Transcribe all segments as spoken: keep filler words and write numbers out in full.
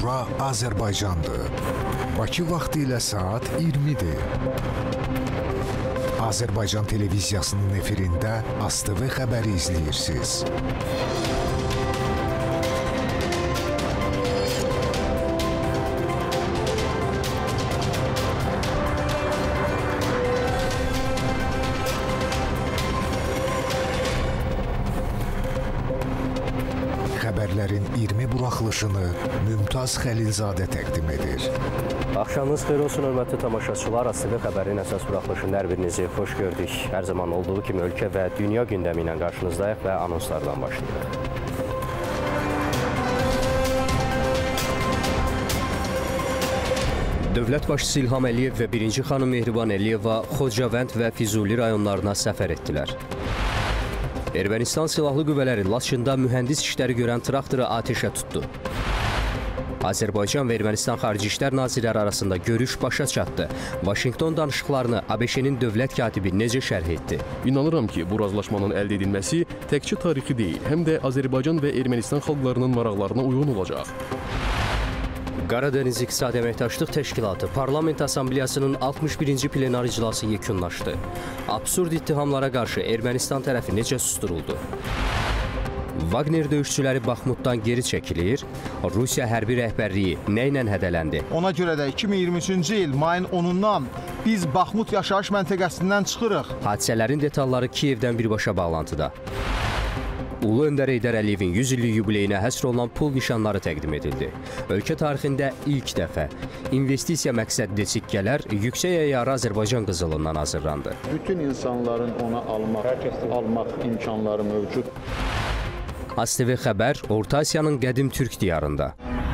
Bura Azərbaycandır. Bakı vaxtı ilə saat iyirmidir. Azərbaycan televiziyasının efirində A S T V xəbəri izləyirsiniz. Xəbərlərin iyirmi buraxılışını Mümtaz Xəlilzadə təqdim edir. Axşamınız xeyir olsun, hörmətli tamaşaçılar. A S T V xəbərinin əsas buraxılışında hər birinizi xoş gördük. Hər zaman olduğu kimi ölkə və dünya gündəmi ilə qarşınızdayıq və anonslardan başlayırıq. Dövlət başçısı İlham Əliyev və birinci xanım Mehriban Əliyeva Xocavənd və Füzuli rayonlarına səfər etdilər. Ermənistan Silahlı Qüvvələri Laçında mühəndis işləri görən traktoru atəşə tutdu. Azərbaycan və Ermənistan Xarici İşlər Nazirləri arasında görüş başa çatdı. Vaşinqton danışıqlarını A B Ş-nin dövlət katibi necə şərh etdi? İnanıram ki, bu razılaşmanın əldə edilməsi təkcə tarixi deyil, həm də Azərbaycan və Ermənistan xalqlarının maraqlarına uyğun olacaq. Qaradəniz İqtisadi Əməkdaşlıq Təşkilatı Parlament Assambleyasının altmış birinci plenar iclası yekunlaşdı. Absurd ittihamlara qarşı Ermənistan tərəfi necə susturuldu? Wagner döyüşçüləri Baxmutdan geri çəkilir. Rusiya hərbi rəhbərliyi nə ilə hədələndi? Ona görə də iki min iyirmi üçüncü il mayın onundan biz Baxmut yaşayış məntəqəsindən çıxırıq. Hadisələrin detalları Kiyevdən birbaşa bağlantıda. Ulu Öndər Heydər Əliyevin yüz illik yubileyinə həsr olunan pul nişanları təqdim edildi. Ölkə tarixində ilk dəfə investisiya məqsədli sikkələr yüksək əyarı Azərbaycan qızılından hazırlandı. Bütün insanların ona almaq, almaq imkanları mövcud. A S T V xəbər Orta Asiyanın qədim Türk diyarında.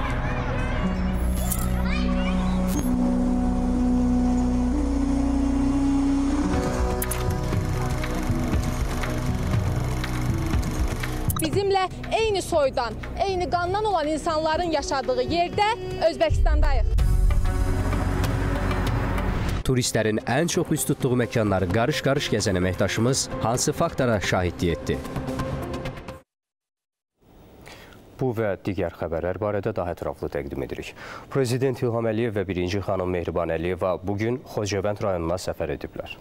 Bizimlə eyni soydan, eyni qandan olan insanların yaşadığı yerdə Özbəkistandayıq. Turistlərin ən çox üst tutduğu məkanları qarış-qarış gəzən əməkdaşımız hansı faktora şahidlik etdi? Bu və digər xəbərlər barədə daha ətraflı təqdim edirik. Prezident İlham Əliyev və birinci xanım Mehriban Əliyeva bugün Xocavənd rayonuna səfər ediblər.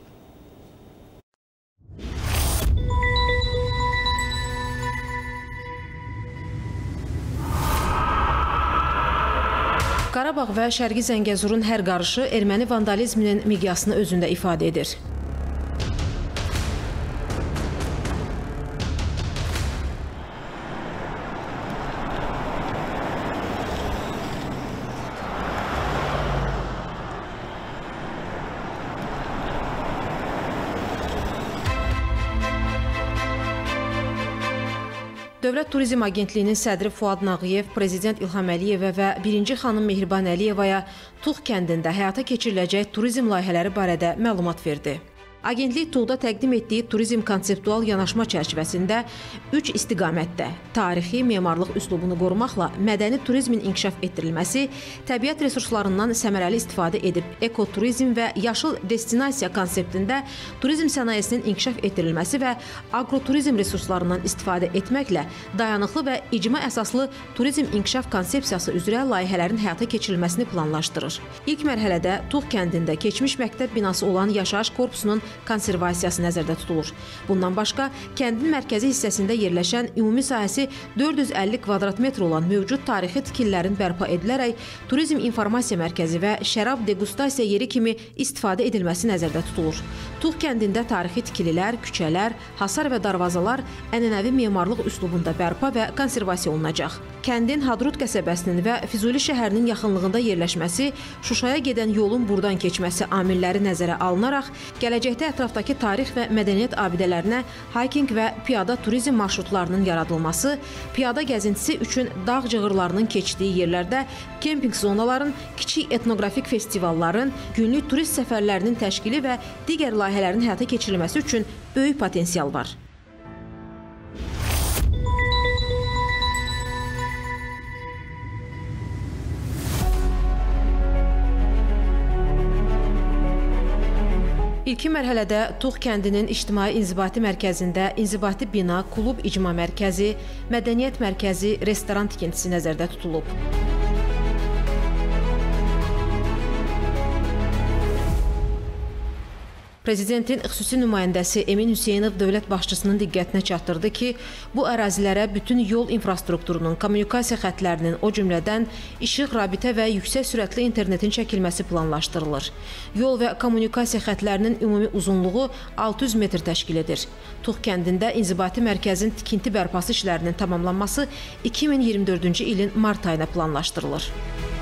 Qarabağ və Şərqi Zəngəzurun hər qarışı erməni vandalizminin miqyasını özündə ifadə edir. Dövlət Turizm Agentliyinin sədri Fuad Nağıyev, Prezident İlham Əliyevə və birinci xanım Mehriban Əliyevaya Tuğ kəndində həyata keçiriləcək turizm layihələri barədə məlumat verdi. Agentlik Tuğda təqdim etdiyi turizm konseptual yanaşma çərçivəsində üç istiqamətdə tarixi memarlıq üslubunu qorumaqla mədəni turizmin inkişaf etdirilməsi, təbiət resurslarından səmərəli istifadə edib ekoturizm və yaşıl destinasiya konseptində turizm sənayesinin inkişaf etdirilməsi və agroturizm resurslarından istifadə etməklə dayanıqlı və icma əsaslı turizm inkişaf konsepsiyası üzrə layihələrin həyata keçirilməsini planlaşdırır. İlk mərhələdə Tuğ kəndində keçmiş məktəb binası olan yaşayış korpusunun konservasiyası nəzərdə tutulur. Bundan başqa, kəndin mərkəzi hissəsində yerləşən ümumi sahəsi dörd yüz əlli kvadrat metr olan mövcud tarixi tikililərin bərpa edilərək turizm informasiya mərkəzi və şərab degustasiya yeri kimi istifadə edilməsi nəzərdə tutulur. Tuğ kəndində tarixi tikililər, küçələr, hasar və darvazalar ənənəvi memarlıq üslubunda bərpa və konservasiya olunacaq. Kəndin Hadrut qəsəbəsinin və Füzuli şəhərinin yaxınlığında yerləşməsi, Şuşaya gedən yolun buradan keçməsi amilləri nəzərə alınaraq, gələcəkdə ətrafdakı tarix və mədəniyyət abidələrinə hiking və piyada turizm marşrutlarının yaradılması, piyada gəzintisi üçün dağ cığırlarının keçdiyi yerlərdə kemping zonaların, kiçik etnoqrafik festivalların, günlük turist səfərlərinin təşkili və digər layihələrin həyata keçirilməsi üçün böyük potensial var. İlkin mərhələdə Tuğ kəndinin ictimai inzibati mərkəzində inzibati bina, klub icma mərkəzi, mədəniyyət mərkəzi, restoran tikintisi nəzərdə tutulub. Prezidentin xüsusi nümayəndəsi Emin Hüseynov dövlət başçısının diqqətinə çatdırdı ki, bu ərazilərə bütün yol infrastrukturunun, kommunikasiya xətlərinin, o cümlədən işıq, rabitə və yüksək sürətli internetin çəkilməsi planlaşdırılır. Yol və kommunikasiya xətlərinin ümumi uzunluğu altı yüz metr təşkil edir. Tuğ kəndində inzibati mərkəzin tikinti bərpası işlərinin tamamlanması iki min iyirmi dördüncü ilin mart ayına planlaşdırılır.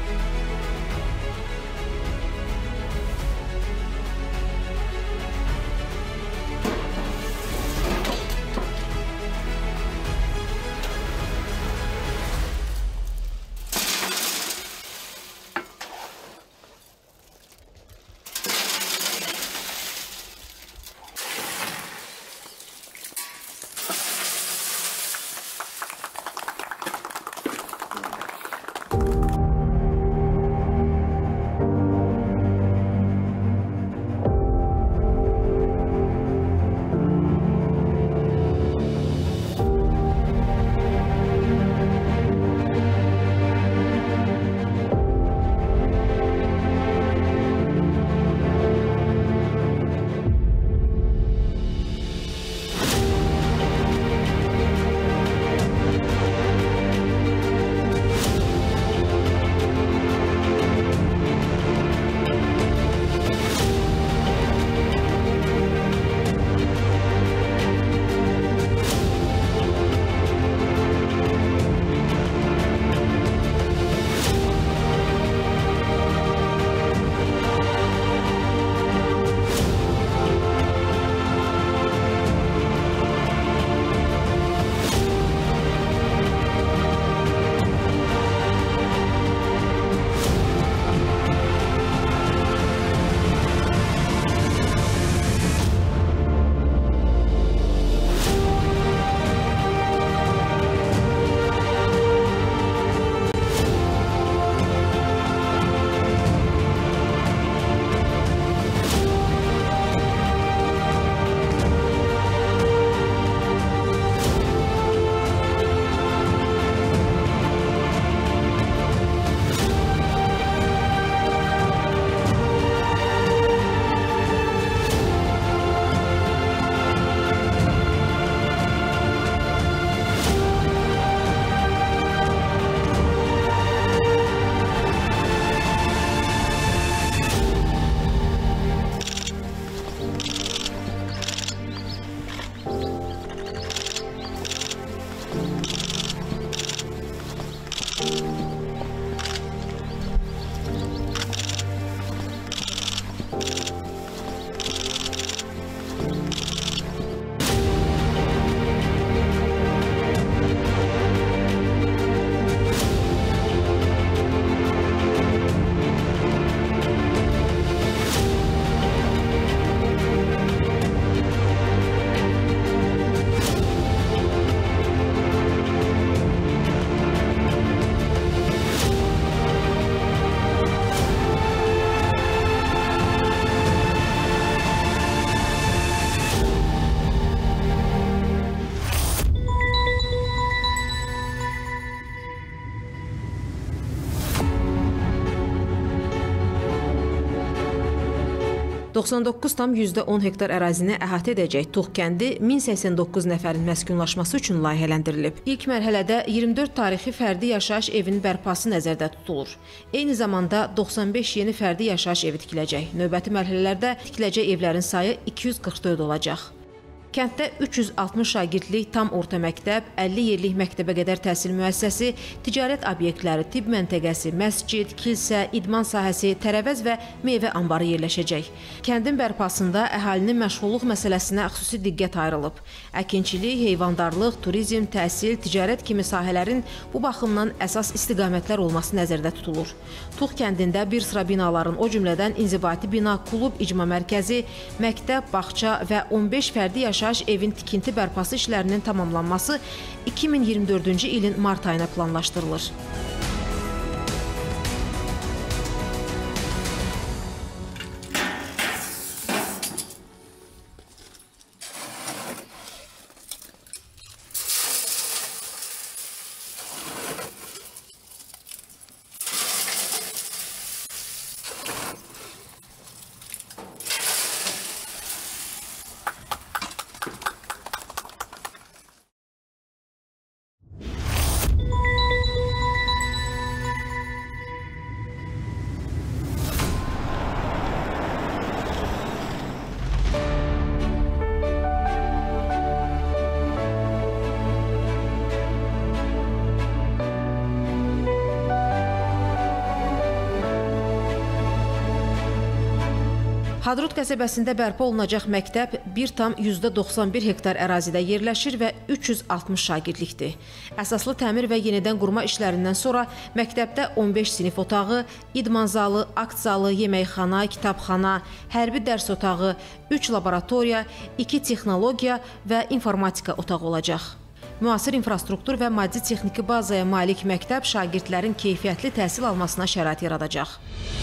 doxsan doqquz tam yüzdə on hektar ərazini əhatə edəcək Tuğ kəndi min səksən doqquz nəfərin məskunlaşması üçün layihələndirilib. İlk mərhələdə iyirmi dörd tarixi fərdi yaşayış evinin bərpası nəzərdə tutulur. Eyni zamanda doxsan beş yeni fərdi yaşayış evi tikiləcək. Növbəti mərhələlərdə tikiləcək evlərin sayı iki yüz qırx dörd olacaq. Kənddə üç yüz altmış şagirdlik tam orta məktəb, əlli yerlik məktəbə qədər təhsil müəssisəsi, ticarət obyektləri, tibb məntəqəsi, məscid, kilsə, idman sahəsi, tərəvəz və meyvə anbarı yerləşəcək. Kəndin bərpasında əhalinin məşğulluq məsələsinə xüsusi diqqət ayrılıb. Əkinçilik, heyvandarlıq, turizm, təhsil, ticarət kimi sahələrin bu baxımdan əsas istiqamətlər olması nəzərdə tutulur. Tuğ kəndində bir sıra binaların, o cümlədən inzibati bina, klub, icma mərkəzi, məktəb, bağça və on beş fərdi yaşayış evin tikinti bərpası işlərinin tamamlanması iki min iyirmi dördüncü ilin mart ayına planlaşdırılır. Hadrut qəsəbəsində bərpa olunacaq məktəb bir tam yüzdə doxsan bir hektar ərazidə yerləşir və üç yüz altmış şagirdlikdir. Əsaslı təmir və yenidən qurma işlərindən sonra məktəbdə on beş sinif otağı, idman zalı, akt zalı, yeməkxana, kitabxana, hərbi dərs otağı, üç laboratoriya, iki texnologiya və informatika otağı olacaq. Müasir infrastruktur və maddi texniki bazaya malik məktəb şagirdlərin keyfiyyətli təhsil almasına şərait yaradacaq.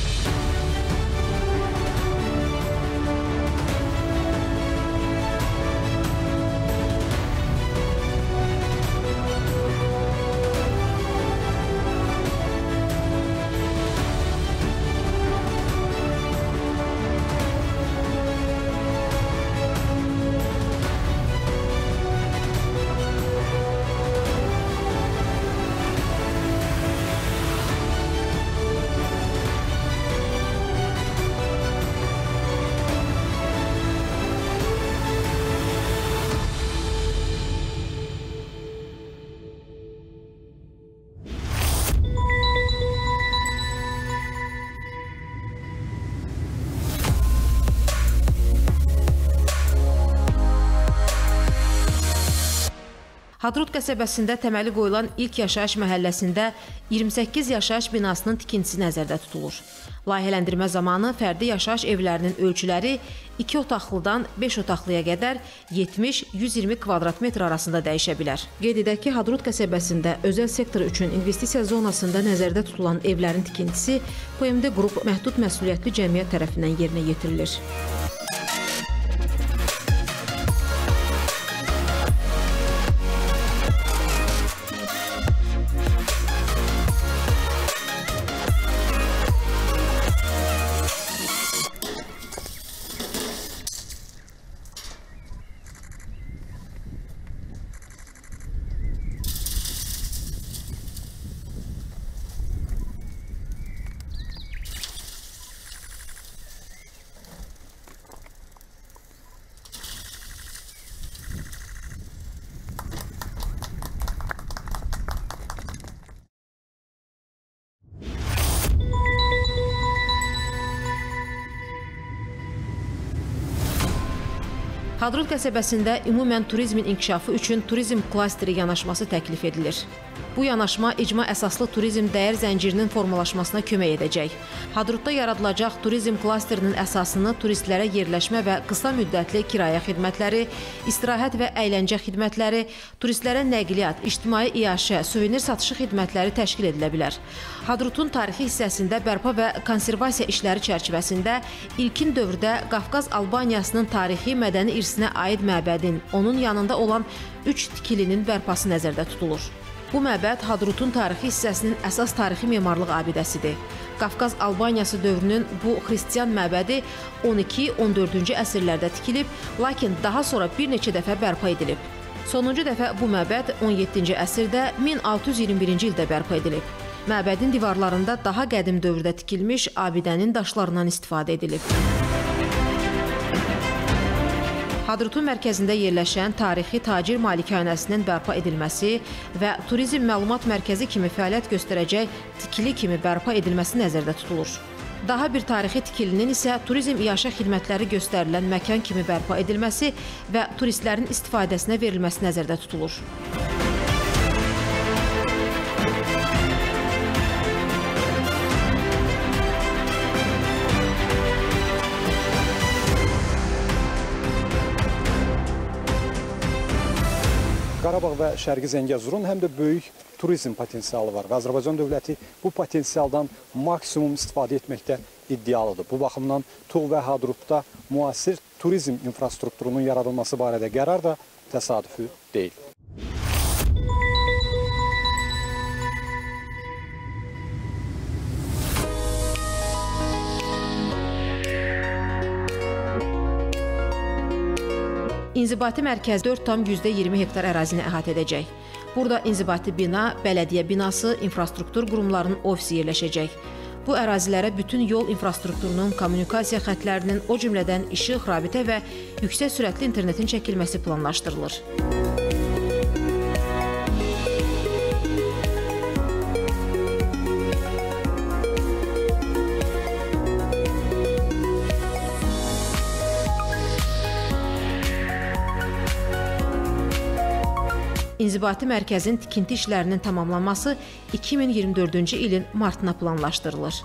Hadrut qəsəbəsində təməli qoyulan ilk yaşayış məhəlləsində iyirmi səkkiz yaşayış binasının tikintisi nəzərdə tutulur. Layihələndirmə zamanı fərdi yaşayış evlərinin ölçüləri iki otaqlıdan beş otaqlıya qədər yetmiş yüz iyirmi kvadrat metr arasında dəyişə bilər. Qeyd edək ki, Hadrut qəsəbəsində özəl sektor üçün investisiya zonasında nəzərdə tutulan evlərin tikintisi P M D Qrup məhdud məsuliyyətli cəmiyyət tərəfindən yerinə yetirilir. Hadrut qəsəbəsində ümumən turizmin inkişafı üçün turizm klasteri yanaşması təklif edilir. Bu yanaşma icma əsaslı turizm dəyər zəncirinin formalaşmasına kömək edəcək. Hadrutda yaradılacaq turizm klasterinin əsasını turistlərə yerləşmə və qısa müddətli kirayə xidmətləri, istirahət və əyləncə xidmətləri, turistlərə nəqliyyat, ictimai iaşə, suvenir satışı xidmətləri təşkil edilə bilər. Hadrutun tarixi hissəsində bərpa və konservasiya işləri çərçivəsində ilkin dövrdə Qafqaz Albaniyasının tarixi mədəni irsinə aid məbədin, onun yanında olan üç tikilinin bərpası nəzərdə tutulur. Bu məbəd Hadrutun tarixi hissəsinin əsas tarixi memarlıq abidəsidir. Qafqaz Albaniyası dövrünün bu xristian məbədi on iki on dördüncü əsrlərdə tikilib, lakin daha sonra bir neçə dəfə bərpa edilib. Sonuncu dəfə bu məbəd on yeddinci əsrdə min altı yüz iyirmi birinci ildə bərpa edilib. Məbədin divarlarında daha qədim dövrdə tikilmiş abidənin daşlarından istifadə edilib. Hadrutun mərkəzində yerləşən tarixi tacir malikanəsinin bərpa edilməsi və turizm məlumat mərkəzi kimi fəaliyyət göstərəcək tikili kimi bərpa edilməsi nəzərdə tutulur. Daha bir tarixi tikilinin isə turizm iaşə xidmətləri göstərilən məkan kimi bərpa edilməsi və turistlərin istifadəsinə verilməsi nəzərdə tutulur. Qarabağ və Şərqi Zəngəzurun həm də böyük turizm potensialı var və Azərbaycan dövləti bu potensialdan maksimum istifadə etməkdə iddialıdır. Bu baxımdan Tuğ və Hadrutda müasir turizm infrastrukturunun yaradılması barədə qərar da təsadüfi deyil. İnzibati mərkəz dörd tam yüzdə iyirmi hektar ərazini əhatə edəcək. Burada inzibati bina, bələdiyyə binası, infrastruktur qurumlarının ofisi yerləşəcək. Bu ərazilərə bütün yol infrastrukturunun, kommunikasiya xətlərinin, o cümlədən işıq, rabitə və yüksək sürətli internetin çəkilməsi planlaşdırılır. İnzibati mərkəzin tikinti işlərinin tamamlanması iki min iyirmi dördüncü ilin martına planlaşdırılır.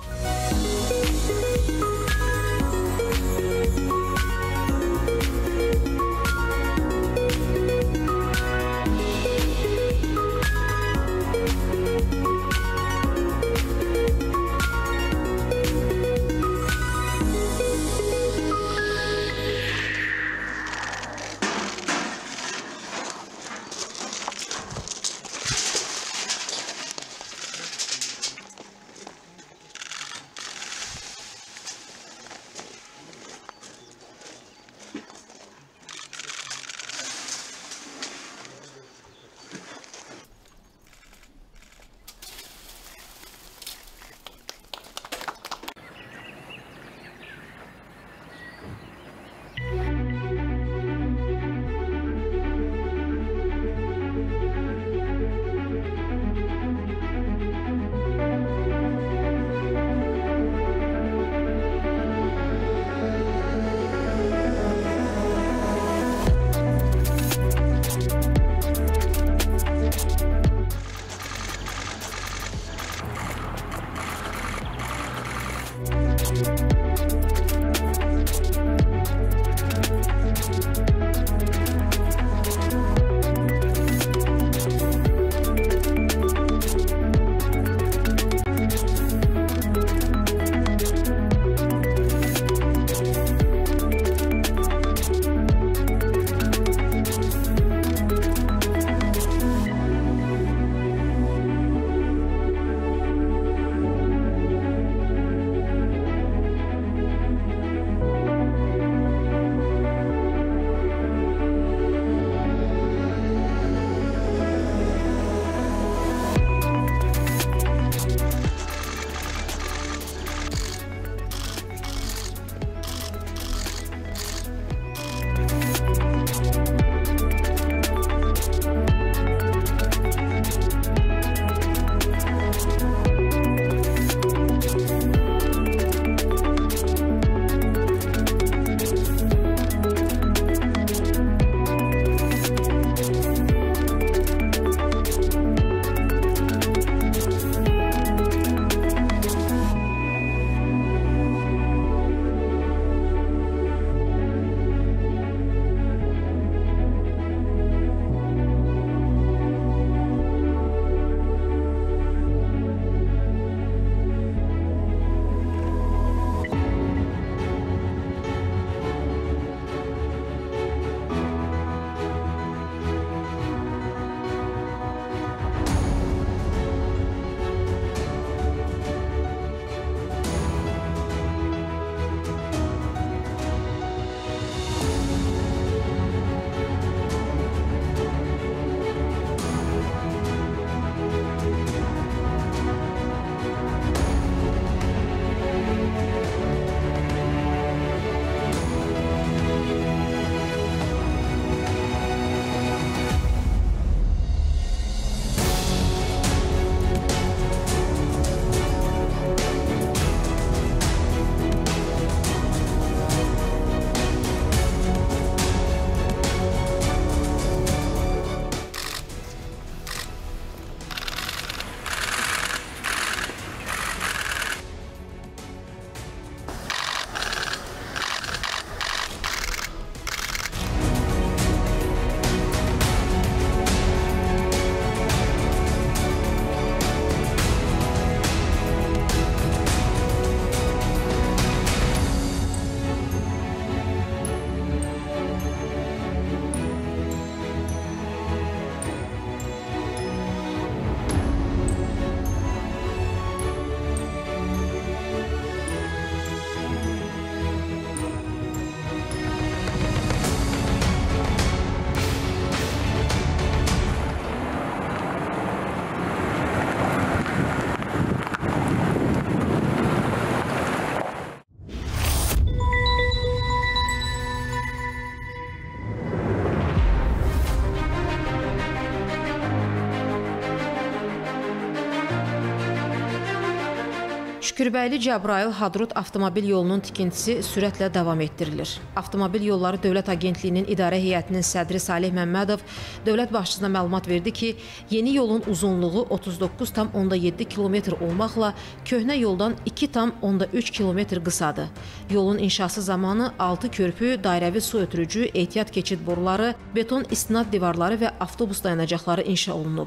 Şükürbəyli Cəbrayıl Hadrut avtomobil yolunun tikintisi sürətlə davam etdirilir. Avtomobil Yolları Dövlət Agentliyinin İdarə Heyətinin sədri Salih Məmmədov dövlət başçısına məlumat verdi ki, yeni yolun uzunluğu otuz doqquz tam onda yeddi kilometr olmaqla köhnə yoldan iki tam onda üç kilometr qısadır. Yolun inşası zamanı altı körpü, dairəvi su ötürücü, ehtiyat keçid boruları, beton istinad divarları və avtobus dayanacaqları inşa olunub.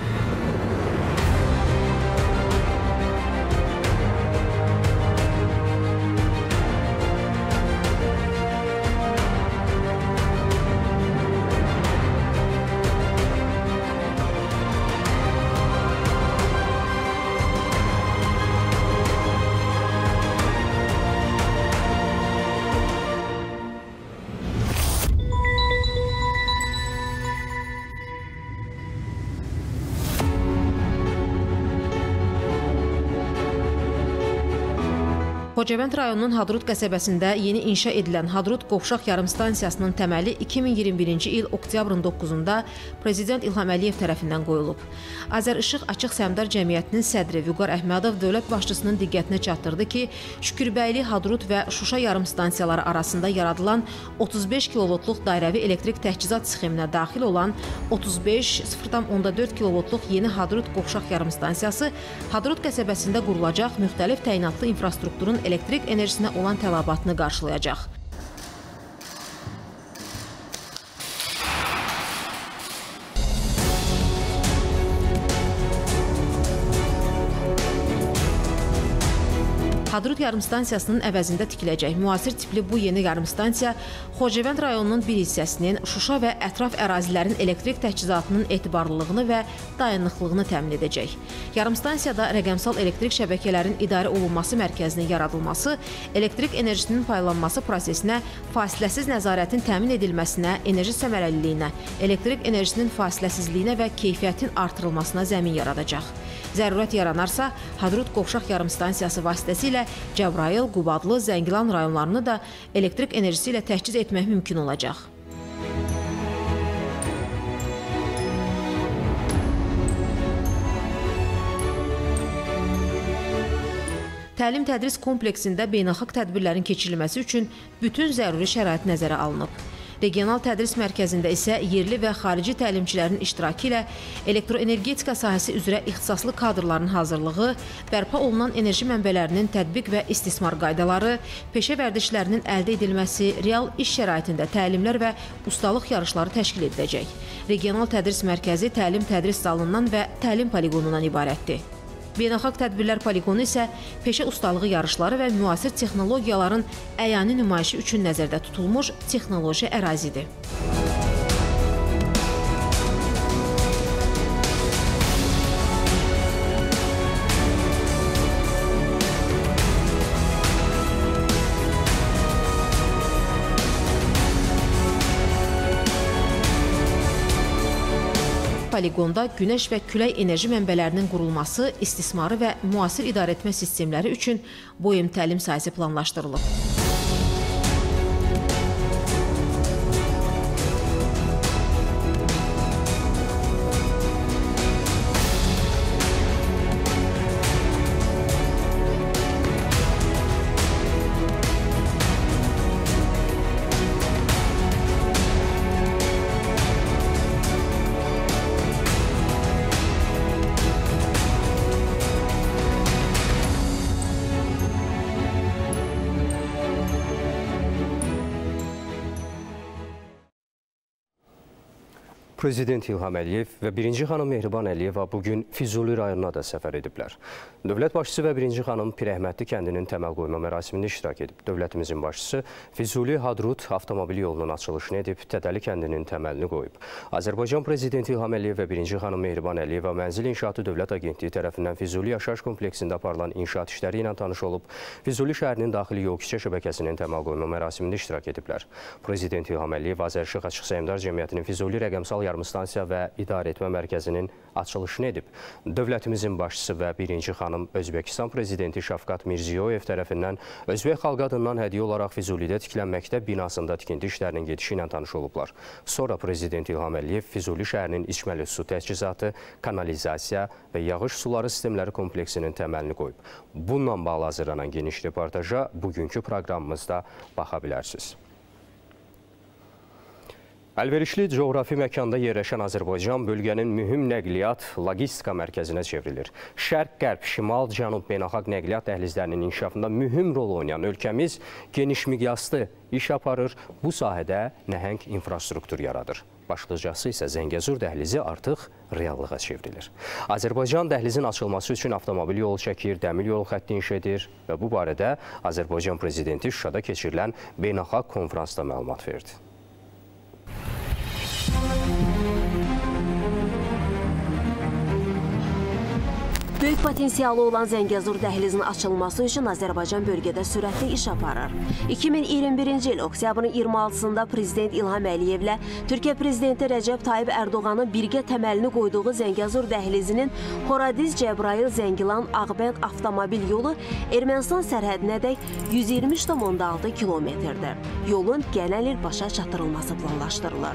Xocavənd rayonunun Hadrut qəsəbəsində yeni inşa edilən Hadrut Qovşaq yarımstansiyasının təməli iki min iyirmi birinci il oktyabrın doqquzunda Prezident İlham Əliyev tərəfindən qoyulub. Azərişıq Açıq Səhmdar Cəmiyyətinin sədri Vüqar Əhmədov dövlət başçısının diqqətinə çatdırdı ki, Şükürbəyli, Hadrut və Şuşa yarımstansiyaları arasında yaradılan otuz beş kilovoltluq dairəvi elektrik təchizat sxeminə daxil olan otuz beş sıfır tam onda dörd kilovoltluq yeni Hadrut Qovşaq yarımstansiyası Hadrut qəsəbəsində qurulacaq müxtəlif təyinatlı infrastrukturun elektrik enerjisinə olan tələbatını qarşılayacaq. Hadrut yarımstansiyasının əvəzində tikiləcək müasir tipli bu yeni yarımstansiya Xocavənd rayonunun bir hissəsinin Şuşa və ətraf ərazilərin elektrik təchizatının etibarlılığını və dayanıqlığını təmin edəcək. Yarımstansiyada rəqəmsal elektrik şəbəkələrin idarə olunması mərkəzinin yaradılması, elektrik enerjisinin paylanması prosesinə, fasiləsiz nəzarətin təmin edilməsinə, enerji səmərəliliyinə, elektrik enerjisinin fasiləsizliyinə və keyfiyyətin artırılmasına zəmin yaradacaq. Zərurət yaranarsa, Hadrut Qovşaq yarımstansiyası vasitəsilə Cəbrayıl, Qubadlı, Zəngilan rayonlarını da elektrik enerjisi ilə təchiz etmək mümkün olacaq. Təlim-tədris kompleksində beynəlxalq tədbirlərin keçirilməsi üçün bütün zəruri şərait nəzərə alınıb. Regional tədris mərkəzində isə yerli və xarici təlimçilərin iştirakı ilə elektroenergetika sahəsi üzrə ixtisaslı kadrların hazırlığı, bərpa olunan enerji mənbələrinin tətbiq və istismar qaydaları, peşə vərdişlərinin əldə edilməsi, real iş şəraitində təlimlər və ustalıq yarışları təşkil ediləcək. Regional tədris mərkəzi təlim-tədris zalından və təlim poliqonundan ibarətdir. Beynəlxalq tədbirlər poligonu isə peşə ustalığı yarışları və müasir texnologiyaların əyani nümayişi üçün nəzərdə tutulmuş texnoloji ərazidir. Poligonda günəş və külək enerji mənbələrinin qurulması, istismarı və müasir idarəetmə sistemləri üçün boyum təlim sahəsi planlaşdırılıb. Prezident İlham Əliyev və birinci xanım Mehriban Əliyeva bugün Füzuli rayonuna da səfər ediblər. Dövlət başçısı və birinci xanım Pirəhmətli kəndinin təməl qoyma mərasimində iştirak edib. Dövlətimizin başçısı Füzuli Hadrut avtomobil yolunun açılışını edib, Tədəli kəndinin təməlini qoyub. Azərbaycan Prezidenti İlham Əliyev və birinci xanım Mehriban Əliyeva Mənzil İnşaatı Dövlət Agentliyi tərəfindən Füzuli yaşayış kompleksində aparılan inşaat işləri ilə tanış olub, Füzuli şəhərinin daxili yol küçə şəbəkəsinin təməl qoyma mərasimində iştirak ediblər. Prezident İlham Əliyev Azərişıq Açıq Səhmdar Cəmiyyətinin Füzuli rəqəmsal yarımstansiya və idarəetmə mərkəzinin açılışını edib. Dövlətimizin başçısı və birinci xanım Özbəkistan prezidenti Şavkat Mirziyoyev tərəfindən Özbək xalqı adından hədiyyə olaraq Füzulidə tikilən məktəb binasında tikinti işlərinin gedişi ilə tanış olublar. Sonra Prezident İlham Əliyev Füzuli şəhərinin içməli su təchizatı, kanalizasiya və yağış suları sistemləri kompleksinin təməlini qoyub. Bununla bağlı hazırlanan geniş reportaja bugünkü proqramımızda baxa bilərsiniz. Əlverişli coğrafi məkanda yerləşən Azərbaycan bölgənin mühüm nəqliyyat, logistika mərkəzinə çevrilir. Şərq, qərb, şimal, cənub beynəlxalq nəqliyyat dəhlizlərinin inkişafında mühüm rol oynayan ölkəmiz geniş miqyaslı iş aparır, bu sahədə nəhəng infrastruktur yaradır. Başlıcası isə Zəngəzur dəhlizi artıq reallığa çevrilir. Azərbaycan dəhlizin açılması üçün avtomobil yolu çəkir, dəmir yolu xətti inşa edir və bu barədə Azərbaycan prezidenti Şuşada keçirilən beynəlxalq konferansda məlumat verdi. Böyük potensialı olan Zəngəzur dəhlizinin açılması üçün Azərbaycan bölgədə sürətli iş aparır. iki min iyirmi birinci il oktyabrın iyirmi altısında Prezident İlham Əliyevlə Türkiyə Prezidenti Rəcəb Tayyib Ərdoğanın birgə təməlini qoyduğu Zəngəzur dəhlizinin Horadiz, Cəbrayıl, Zəngilan, Ağbənd avtomobil yolu Ermənistan sərhədinədək yüz iyirmi üç nöqtə altı kilometrdir. Yolun gələn il başa çatdırılması planlaşdırılır.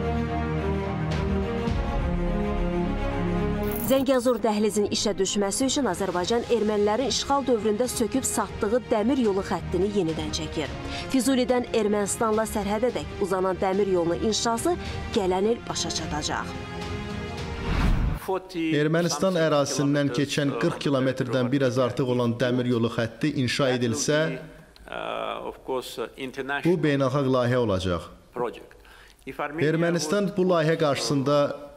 Zəngəzur dəhlizinin işə düşməsi üçün Azərbaycan ermənilərin işğal dövründə söküb satdığı dəmir yolu xəttini yenidən çəkir. Füzulidən Ermənistanla sərhədədək uzanan dəmir yolunun inşası gələn il başa çatacaq. Ermənistan ərazisindən keçən qırx kilometrdən bir az artıq olan dəmir yolu xətti inşa edilsə, bu beynəlxalq layihə olacaq. Ermənistan bu layihə qarşısında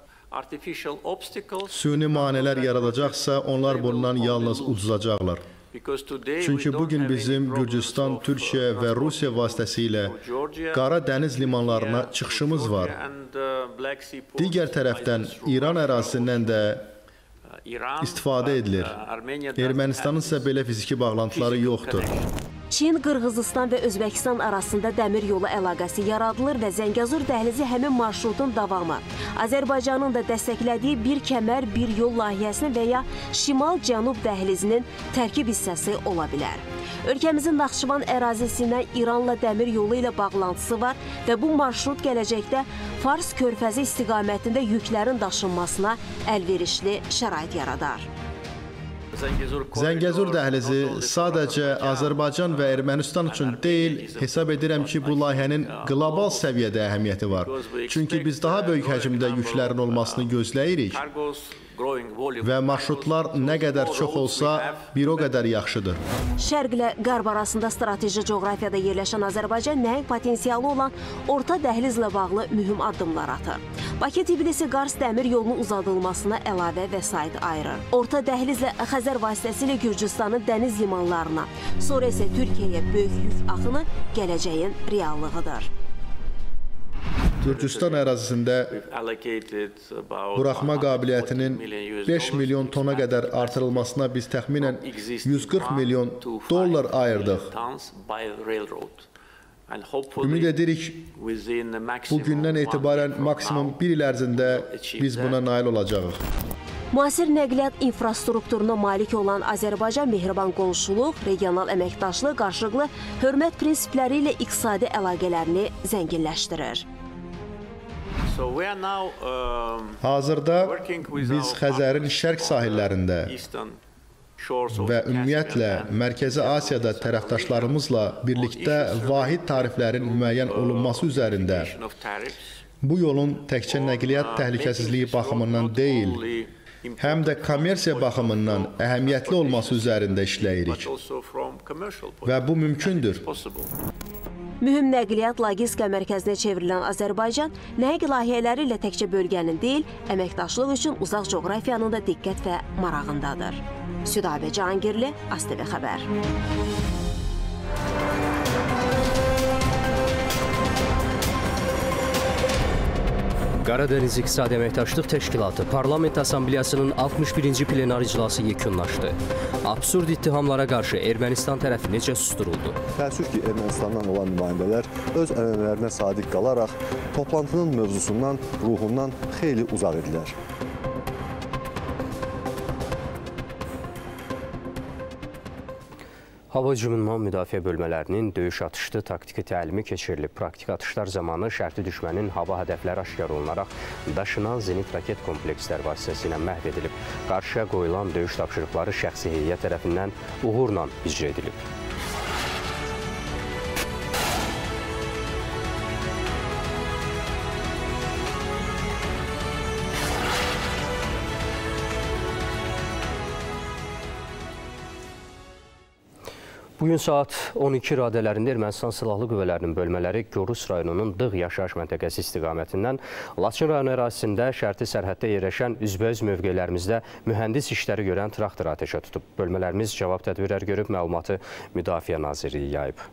süni maneələr yaradacaqsa, onlar bundan yalnız uduzacaqlar. Çünki bugün bizim Gürcüstan, Türkiyə və Rusiya vasitəsilə Qara dəniz limanlarına çıxışımız var. Digər tərəfdən İran ərazisindən də istifadə edilir. Ermənistanın isə belə fiziki bağlantıları yoxdur. Çin, Qırğızistan və Özbəkistan arasında dəmir yolu əlaqəsi yaradılır və Zəngəzur dəhlizi həmin marşrutun davamı. Azərbaycanın da dəstəklədiyi bir kəmər, bir yol layihəsinin və ya şimal-cənub dəhlizinin tərkib hissəsi ola bilər. Ölkəmizin Naxçıvan ərazisindən İranla dəmir yolu ilə bağlantısı var və bu marşrut gələcəkdə Fars körfəzi istiqamətində yüklərin daşınmasına əlverişli şərait yaradar. Zəngəzur dəhlizi sadəcə Azərbaycan və Ermənistan üçün deyil, hesab edirəm ki, bu layihənin qlobal səviyyədə əhəmiyyəti var. Çünki biz daha böyük həcmdə yüklərin olmasını gözləyirik və marşrutlar nə qədər çox olsa, bir o qədər yaxşıdır. Şərq ilə Qərb arasında strateji coğrafiyada yerləşən Azərbaycan nəhəng potensialı olan orta dəhlizlə bağlı mühüm addımlar atır. Bakı-Tbilisi-Qars dəmir yolunun uzadılmasına əlavə vəsait ayırır. Orta dəhlizlə Xəzər vasitəsilə Gürcüstanın dəniz limanlarına, sonra isə Türkiyəyə böyük yük axını gələcəyin reallığıdır. Gürcüstan ərazisində buraxma qabiliyyətinin beş milyon tona qədər artırılmasına biz təxminən yüz qırx milyon dollar ayırdıq. Ümid edirik, bu gündən etibarən maksimum bir il ərzində biz buna nail olacağıq. Müasir nəqliyyat infrastrukturuna malik olan Azərbaycan mehriban qonşuluq, regional əməkdaşlıq, qarşılıqlı hörmət prinsipləri ilə iqtisadi əlaqələrini zənginləşdirir. Hazırda biz Xəzərin şərq sahillərində və ümumiyyətlə Mərkəzi Asiyada tərəfdaşlarımızla birlikdə vahid tariflərin müəyyən olunması üzərində bu yolun təkcə nəqliyyat təhlükəsizliyi baxımından deyil, həm də kommersiya baxımından əhəmiyyətli olması üzərində işləyirik və bu mümkündür. Mühüm nəqliyyat logistika mərkəzinə çevrilən Azərbaycan nəhəng layihələri ilə təkcə bölgənin deyil, əməkdaşlıq üçün uzaq coğrafiyanın da diqqət və marağındadır. Südabə Cahangirli, A S T V Xəbər. Qaradəniz İqtisadi Əməkdaşlıq Təşkilatı Parlament Assambleyasının altmış birinci plenar iclası yekunlaşdı. Absurd ittihamlara qarşı Ermənistan tərəfi necə susturuldu? Təəssüf ki, Ermənistandan olan nümayəndələr öz ənənələrinə sadiq qalaraq toplantının mövzusundan, ruhundan xeyli uzaq idilər. Hava hücumundan müdafiə bölmələrinin döyüş atışlı taktiki təlimi keçirilib. Praktik atışlar zamanı şərti düşmənin hava hədəfləri aşkar olunaraq daşınan zenit raket komplekslər vasitəsilə məhv edilib. Qarşıya qoyulan döyüş tapşırıqları şəxsi heyət tərəfindən uğurla icra edilib. Bugün saat on iki radələrində Ermənistan Silahlı Qüvvələrinin bölmələri Gorus rayonunun Dığ yaşayış məntəqəsi istiqamətindən Laçın rayonu ərazisində şərti sərhəddə yerləşən üzbəüz mövqelərimizdə mühəndis işləri görən traktor ateşə tutub. Bölmələrimiz cavab tədbirlər görüb, məlumatı Müdafiə Nazirliyi yayıb.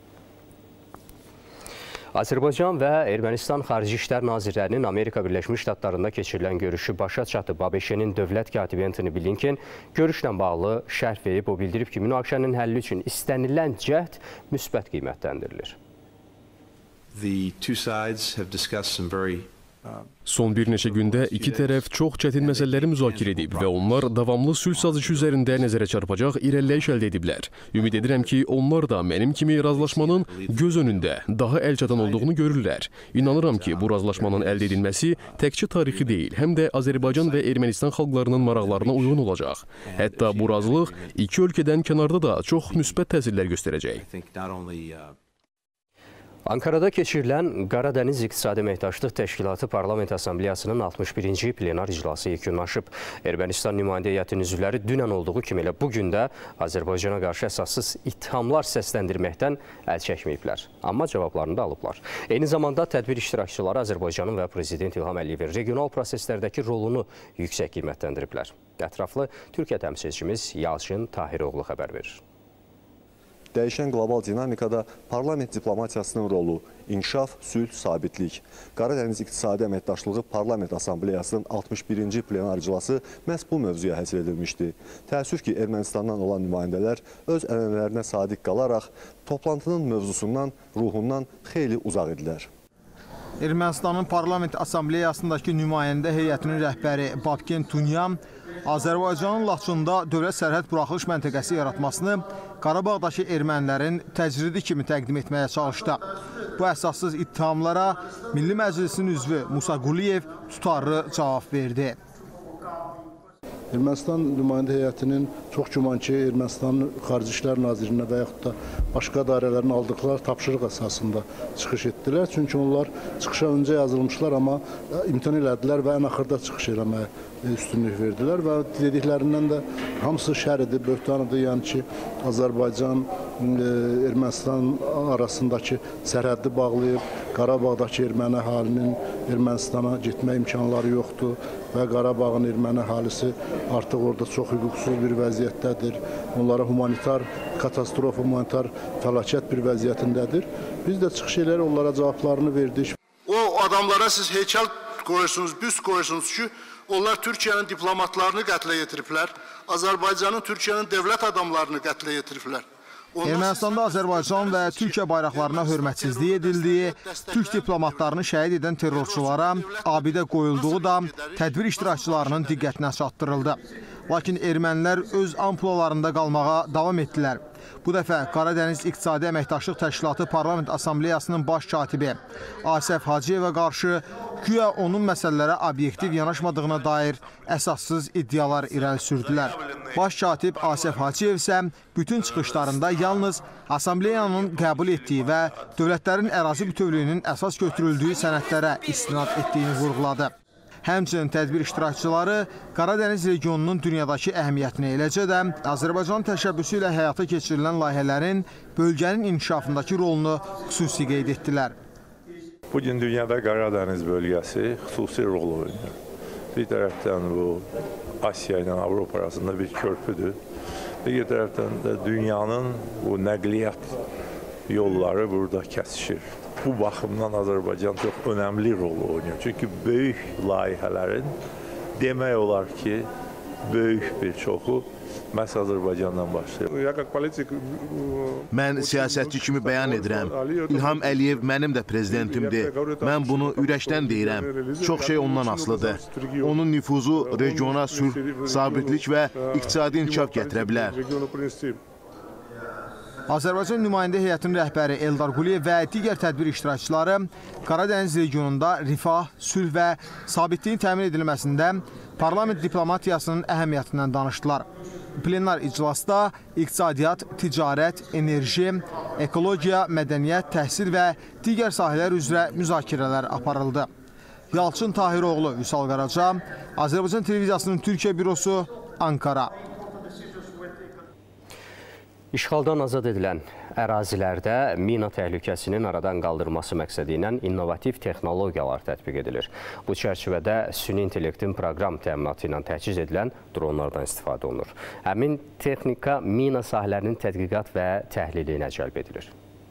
Azərbaycan və Ermənistan Xarici İşlər Nazirlərinin Amerika Birləşmiş Ştatlarında keçirilən görüşü başa çatıb. A B Ş-nin dövlət katibi Antony Blinken görüşlə bağlı şərh verib. O bildirib ki, münaqişənin həlli üçün istənilən cəhd müsbət qiymətləndirilir. The two sides have discussed some very Son bir neçə gündə iki tərəf çox çətin məsələləri müzakirə edib və onlar davamlı sülh sazişi üzərində nəzərə çarpacaq irəliləyiş əldə ediblər. Ümid edirəm ki, onlar da mənim kimi razılaşmanın göz önündə daha əlçatan olduğunu görürlər. İnanıram ki, bu razılaşmanın əldə edilməsi təkcə tarixi deyil, həm də Azərbaycan və Ermənistan xalqlarının maraqlarına uyğun olacaq. Hətta bu razılıq iki ölkədən kənarda da çox müsbət təsirlər göstərəcək. Ankarada keçirilən Qaradəniz İqtisadi Əməkdaşlıq Təşkilatı Parlament Assambleyasının altmış birinci plenar iclası yekunlaşıb. Ermənistan nümayəndə heyətinin üzvləri dünən olduğu kimi elə bugün də Azərbaycana qarşı əsassız ittihamlar səsləndirməkdən əl çəkməyiblər. Amma cavablarını da alıblar. Eyni zamanda tədbir iştirakçıları Azərbaycanın və Prezident İlham Əliyevin regional proseslərdəki rolunu yüksək qiymətləndiriblər. Ətraflı Türkiyə təmsilçimiz Yalçın Tahiroğlu xəbər verir. Dəyişən qlobal dinamikada parlament diplomatiyasının rolu, inkişaf, sülh, sabitlik. Qaradəniz İqtisadi Əməkdaşlığı Parlament Assambleyasının altmış birinci plenar iclası məhz bu mövzuya həsr edilmişdi. Təəssüf ki, Ermənistandan olan nümayəndələr öz ənənələrinə sadiq qalaraq toplantının mövzusundan, ruhundan xeyli uzaq idilər. Ermənistanın Parlament Assambleyasındakı nümayəndə heyətinin rəhbəri Babken Tunyam Azərbaycanın Laçında dövlət sərhəd buraxılış məntəqəsi yaratmasını Qarabağdakı ermənilərin təcridi kimi təqdim etməyə çalışdı. Bu əsassız ittihamlara Milli Məclisin üzvü Musa Quliyev tutarlı cavab verdi. Ermənistan nümayəndə heyətinin çox güman ki, Ermənistanın Xarici İşlər Nazirinə və yaxud da başqa dairələrin aldıqları tapşırıq əsasında çıxış etdilər. Çünki onlar çıxışa öncə yazılmışlar, amma imtina elədilər və ən axırda çıxış eləməyə üstünlük verdilər və dediklərindən də hamısı şəridir, böhtanıdır. Yəni ki, Azərbaycan, Ermənistan arasındakı sərhəddi bağlayıb, Qarabağdakı erməni əhalinin Ermənistana getmə imkanları yoxdur və Qarabağın erməni əhalisi artıq orada çox hüquqsuz bir vəziyyətdədir. Onlara humanitar katastrof, humanitar fəlakət bir vəziyyətindədir. Biz də çıxış edərək onlara cavablarını verdik. O adamlara siz heykəl qoyursunuz, büst qoyursunuz ki, onlar Türkiyənin diplomatlarını qətlə yetiriblər, Azərbaycanın, Türkiyənin dövlət adamlarını qətlə yetiriblər. Ermənistanda Azərbaycan və Türkiyə bayraqlarına hörmətsizlik edildiyi, Türk diplomatlarını şəhid edən terrorçulara abidə qoyulduğu da tədbir iştirakçılarının diqqətinə çatdırıldı. Lakin ermənilər öz ampulalarında qalmağa davam etdilər. Bu dəfə Qaradəniz İqtisadi Əməkdaşlıq Təşkilatı Parlament Assambleyasının baş katibi Asəf Hacıyevə qarşı güya onun məsələlərə obyektiv yanaşmadığına dair əsassız iddialar irəli sürdülər. Baş katib Asəf Hacıyev isə bütün çıxışlarında yalnız Assambleyanın qəbul etdiyi və dövlətlərin ərazi bütövlüyünün əsas götürüldüyü sənədlərə istinad etdiyini vurğuladı. Həmçinin tədbir iştirakçıları Qaradəniz regionunun dünyadakı əhəmiyyətini, eləcə də Azərbaycan təşəbbüsü ilə həyata keçirilən layihələrin bölgənin inkişafındakı rolunu xüsusi qeyd etdilər. Bugün dünyada Qaradəniz bölgəsi xüsusi rol oynayır. Bir tərəfdən bu Asiya ilə Avropa arasında bir körpüdür. Bir tərəfdən də dünyanın bu nəqliyyat yolları burada kəsişir. bu baxımdan Azərbaycan çox önəmli rol oynuyor. Çünki böyük layihələrin demək olar ki, böyük bir çoxu məhz Azərbaycandan başlayır. Mən siyasətçi kimi bəyan edirəm. İlham Əliyev mənim də prezidentimdir. Mən bunu ürəkdən deyirəm. Çox şey ondan asılıdır. Onun nüfuzu regiona sülh, sabitlik və iqtisadi inkişaf gətirə bilər. Azərbaycan nümayəndə heyətinin rəhbəri Eldar Quliyev və digər tədbir iştirakçıları Qaradəniz regionunda rifah, sülh və sabitliyin təmin edilməsində parlament diplomatiyasının əhəmiyyətindən danışdılar. Plenar iclasda iqtisadiyyat, ticarət, enerji, ekologiya, mədəniyyət, təhsil və digər sahələr üzrə müzakirələr aparıldı. Yalçın Tahiroğlu, Vüsal Qaraca, Azərbaycan televiziyasının Türkiyə bürosu, Ankara. İşğaldan azad edilən ərazilərdə mina təhlükəsinin aradan qaldırması məqsədi ilə innovativ texnologiyalar tətbiq edilir. Bu çərçivədə süni intellektin proqram təminatı ilə təchiz edilən dronlardan istifadə olunur. Həmin texnika mina sahələrinin tədqiqat və təhlilinə cəlb edilir.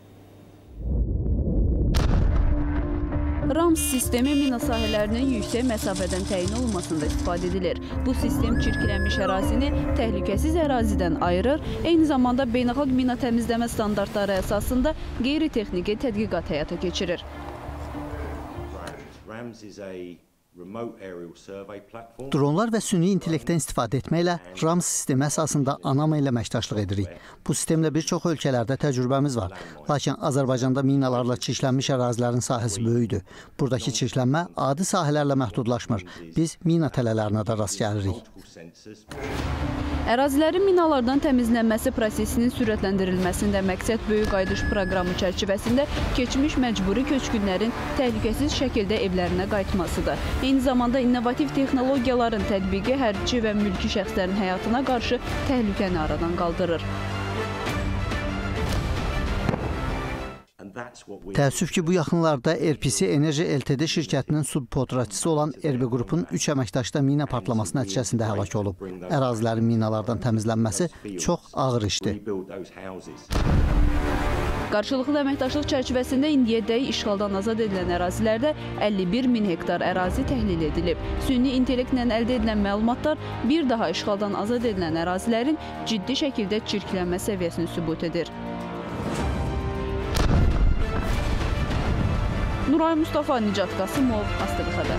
Rams sistemi mina sahələrinin yüksək məsafədən təyin olunmasında istifadə edilir. Bu sistem çirklənmiş ərazini təhlükəsiz ərazidən ayırır, eyni zamanda beynəlxalq mina təmizləmə standartları əsasında qeyri-texniki tədqiqat həyata keçirir. Dronlar və süni intellektdən istifadə etməklə Rams sistemi əsasında ANAMA ilə əməkdaşlıq edirik. Bu sistemlə bir çox ölkələrdə təcrübəmiz var. Lakin Azərbaycanda minalarla çirklənmiş ərazilərin sahəsi böyükdür. Buradakı çirklənmə adi sahələrlə məhdudlaşmır. Biz mina tələlərinə də rast gəlirik. Ərazilərin minalardan təmizlənməsi prosesinin sürətləndirilməsində məqsəd böyük qayıdış proqramı çərçivəsində keçmiş məcburi köçkünlərin təhlükəsiz şəkildə evlərinə qayıtmasıdır. Eyni zamanda innovativ texnologiyaların tətbiqi hərbiçi və mülki şəxslərin həyatına qarşı təhlükəni aradan qaldırır. Təəssüf ki, bu yaxınlarda R P C Enerji L T D şirkətinin subkontratçısı olan R B qrupun üç əməkdaşı da mina partlaması nəticəsində həlak olub. Ərazilərin minalardan təmizlənməsi çox ağır işdir. Qarşılıqlı əməkdaşlıq çərçivəsində indiyədək işğaldan azad edilən ərazilərdə əlli bir min hektar ərazi təhlil edilib. Süni intellektlə əldə edilən məlumatlar bir daha işğaldan azad edilən ərazilərin ciddi şəkildə çirklənmə səviyyəsini sübut edir. Nuray Mustafa, Nicat Qasımov, A S T V Xəbər.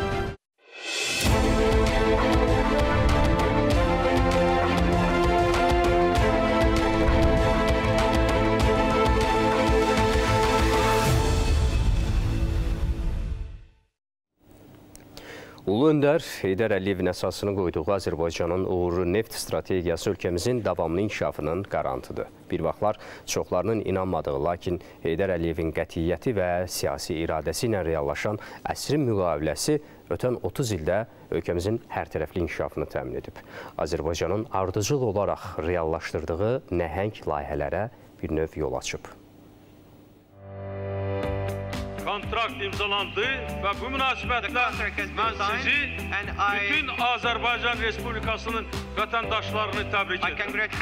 Ulu öndər Heydər Əliyevin əsasını qoyduğu Azərbaycanın uğurlu neft strategiyası ölkəmizin davamlı inkişafının qarantıdır. Bir vaxtlar çoxlarının inanmadığı, lakin Heydər Əliyevin qətiyyəti və siyasi iradəsi ilə reallaşan əsrin müqaviləsi ötən otuz ildə ölkəmizin hər tərəfli inkişafını təmin edib. Azərbaycanın ardıcıl olaraq reallaşdırdığı nəhəng layihələrə bir növ yol açıb. Kontrakt imzalandı və bu münasibətlə mən sizi bütün Azərbaycan Respublikasının vətəndaşlarını təbrik edirəm.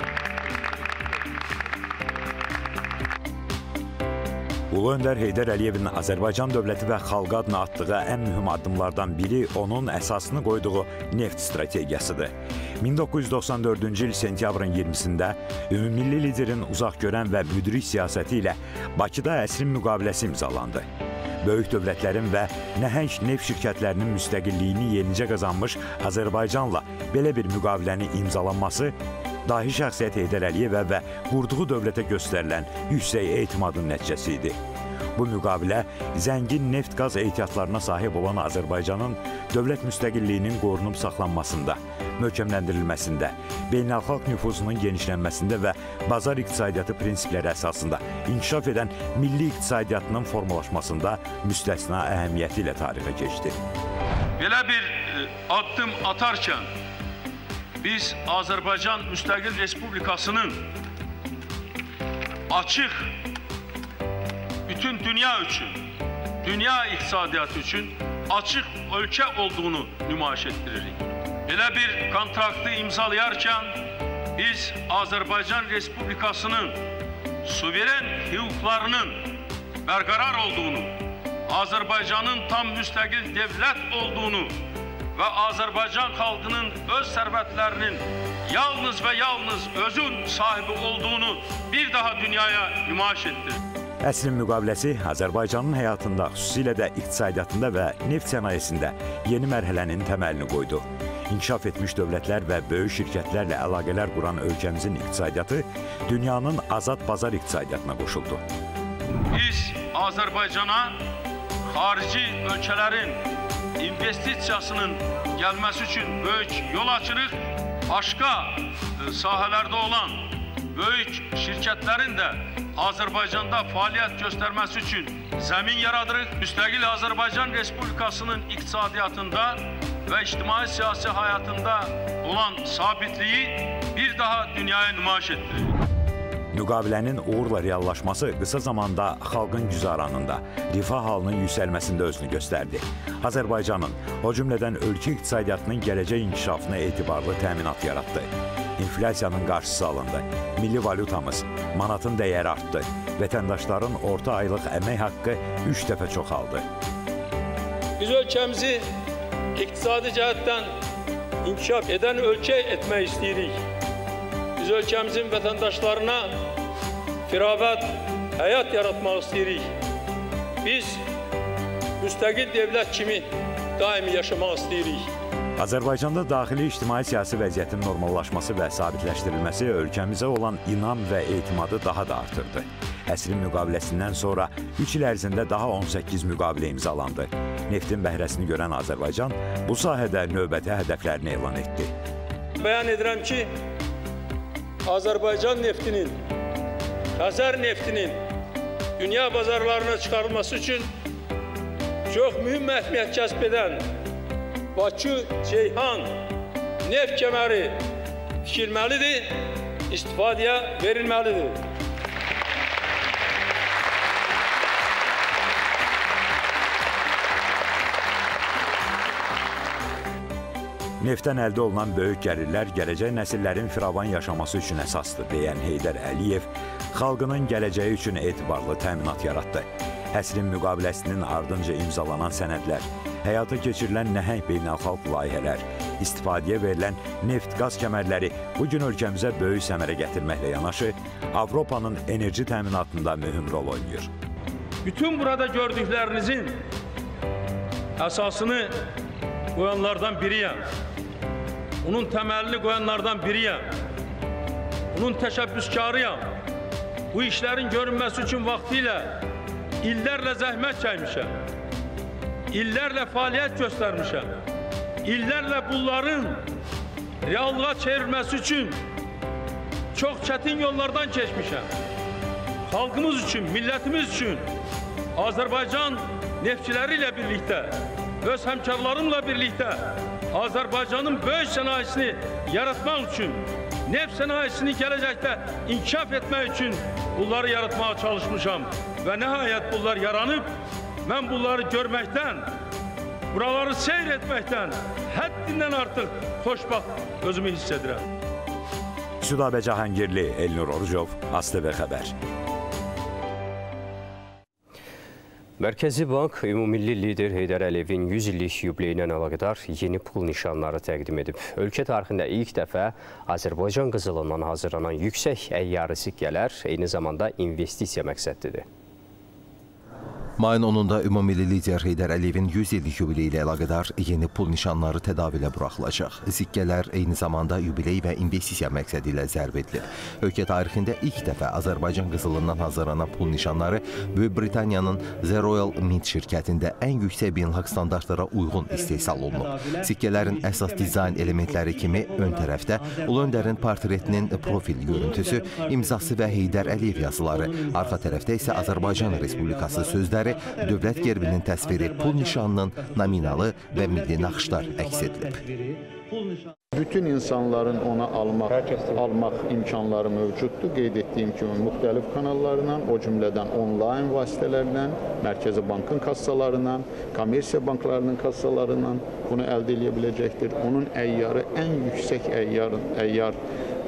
Ulu öndər Heydər Əliyevin Azərbaycan dövləti və xalqı adına atdığı ən mühüm addımlardan biri onun əsasını qoyduğu neft strategiyasıdır. min doqquz yüz doxsan dördüncü il sentyabrın iyirmisində ümummilli liderin uzaq görən və müdrik siyasəti ilə Bakıda əsrin müqaviləsi imzalandı. Böyük dövlətlərin və nəhəng neft şirkətlərinin müstəqilliyini yenicə qazanmış Azərbaycanla belə bir müqaviləni imzalanması dahi şəxsiyyət Heydər Əliyevə və qurduğu dövlətə göstərilən yüksək etimadın nəticəsi idi. Bu müqavilə zəngin neft-qaz ehtiyatlarına sahib olan Azərbaycanın dövlət müstəqilliyinin qorunub saxlanmasında, möhkəmləndirilməsində, beynəlxalq nüfuzunun genişlənməsində və bazar iqtisadiyyatı prinsipləri əsasında inkişaf edən milli iqtisadiyyatının formalaşmasında müstəsna əhəmiyyəti ilə tarixə keçdi. Belə bir addım atarkən biz Azərbaycan Müstəqil Respublikasının açıq bütün dünya üçün, dünya iqtisadiyyatı üçün açıq ölkə olduğunu nümayiş etdiririk. Belə bir kontraktı imzalayarkən biz Azərbaycan Respublikasının suveren hüquqlarının bərqərar olduğunu, Azərbaycanın tam müstəqil dövlət olduğunu və Azərbaycan xalqının öz sərvətlərinin yalnız və yalnız özün sahibi olduğunu bir daha dünyaya nümayiş etdi. Əsrin müqaviləsi Azərbaycanın həyatında, xüsusilə də iqtisadiyyatında və neft sənayesində yeni mərhələnin təməlini qoydu. İnkişaf etmiş dövlətlər və böyük şirkətlərlə əlaqələr quran ölkəmizin iqtisadiyyatı dünyanın azad bazar iqtisadiyyatına qoşuldu. Biz Azərbaycana xarici ölkələrin investisiyasının gəlməsi üçün böyük yol açırıq. Başqa sahələrdə olan böyük şirkətlərin də Azərbaycanda fəaliyyət göstərməsi üçün zəmin yaradırıq. Müstəqil Azərbaycan Respublikasının iqtisadiyyatında və ictimai siyasi həyatında olan sabitliyi bir daha dünyaya nümayiş etdirir. Müqavilənin uğurla reallaşması qısa zamanda xalqın güzaranında, rifah halının yüksəlməsində özünü göstərdi. Azərbaycanın, o cümlədən ölkə iqtisadiyyatının gələcək inkişafına etibarlı təminat yaratdı. İnflyasiyanın qarşısı alındı, milli valyutamız, manatın dəyəri artdı, vətəndaşların orta aylıq əmək haqqı üç dəfə çoxaldı. Biz ölkəmizi iqtisadi cəhətdən inkişaf edən ölkə etmək istəyirik. Biz ölkəmizin vətəndaşlarına firavət həyat yaratmaq istəyirik. Biz müstəqil dövlət kimi daimi yaşamaq istəyirik. Azərbaycanda daxili ictimai-siyasi vəziyyətin normallaşması və sabitləşdirilməsi ölkəmizə olan inam və etimadı daha da artırdı. Əsrin müqaviləsindən sonra üç il ərzində daha on səkkiz müqavilə imzalandı. Neftin bəhrəsini görən Azərbaycan bu sahədə növbəti hədəflərini elan etdi. Bəyan edirəm ki, Azərbaycan neftinin, Xəzər neftinin dünya bazarlarına çıxarılması üçün çox mühüm əhəmiyyət kəsb edən Bakı-Ceyhan neft kəməri tikilməlidir, istifadəyə verilməlidir. Neftdən əldə olunan böyük gəlirlər gələcək nəsillərin firavan yaşaması üçün əsasdır, deyən Heydər Əliyev xalqının gələcəyi üçün etibarlı təminat yaratdı. Əsrin müqaviləsinin ardınca imzalanan sənədlər, həyata keçirilən nəhəng beynəlxalq layihələr, istifadəyə verilən neft-qaz kəmərləri bu gün ölkəmizə böyük səmərə gətirməklə yanaşı, Avropanın enerji təminatında mühüm rol oynayır. Bütün burada gördüklərinizin əsasını qoyanlardan biriyəm. Onun təməlini qoyanlardan biriyəm. Onun təşəbbüskarıyam. Bu işlərin görünməsi üçün vaxtilə illərlə zəhmət çəkmişəm. İllərlə fəaliyyət göstərmişəm. İllərlə bunların reallığa çevrilməsi üçün çox çətin yollardan keçmişəm. Xalqımız üçün, millətimiz üçün Azərbaycan neftçiləri ilə birlikdə, öz həmkarlarımla birlikdə Azərbaycanın böyük sənayesini yaratmaq üçün, neft sənayesini gələcəkdə inkişaf etmək üçün bunları yaratmağa çalışmışam. Və nəhayət bunlar yaranıb, mən bunları görməkdən, buraları seyr etməkdən həddindən artıq xoşbaxt özümü hiss edirəm. Südabə Cahangirli, Elnur Orucov, A S T V Xəbər. Mərkəzi Bank ümummilli lider Heydər Əliyevin yüz illik yubileyinə əlaqədar yeni pul nişanları təqdim edib. Ölkə tarixində ilk dəfə Azərbaycan qızılından hazırlanan yüksək əyyarı sikkələr eyni zamanda investisiya məqsədlidir. Mayın onunda ümummilli lider Heydər Əliyevin yüz illik yubileyi ilə əlaqədar yeni pul nişanları tədavilə buraxılacaq. Sikkələr eyni zamanda yubiley və investisiya məqsədi ilə zərb edilir. Ölkə tarixində ilk dəfə Azərbaycan qızılından hazırlanan pul nişanları Böyük Britaniyanın The Royal Mint şirkətində ən yüksək beynəlxalq standartlara uyğun istehsal olunub. Sikkələrin əsas dizayn elementləri kimi ön tərəfdə Ulu Öndərin portretinin profil görüntüsü, imzası və Heydər Əliyev yazıları, arxa tərəfdə isə Azərbaycan Respublikası sözləri, dövlət gerbinin təsviri, pul nişanının nominalı və milli naxışlar əks edilib. Bütün insanların ona almaq, almaq imkanları mövcuddur. Qeyd etdiyim kimi müxtəlif kanallarından, o cümlədən onlayn vasitələrlə, Mərkəzi Bankın kassalarından, kommersiya banklarının kassalarından bunu əldə edə biləcəkdir. Onun əyyarı ən yüksək əyyar, əyyar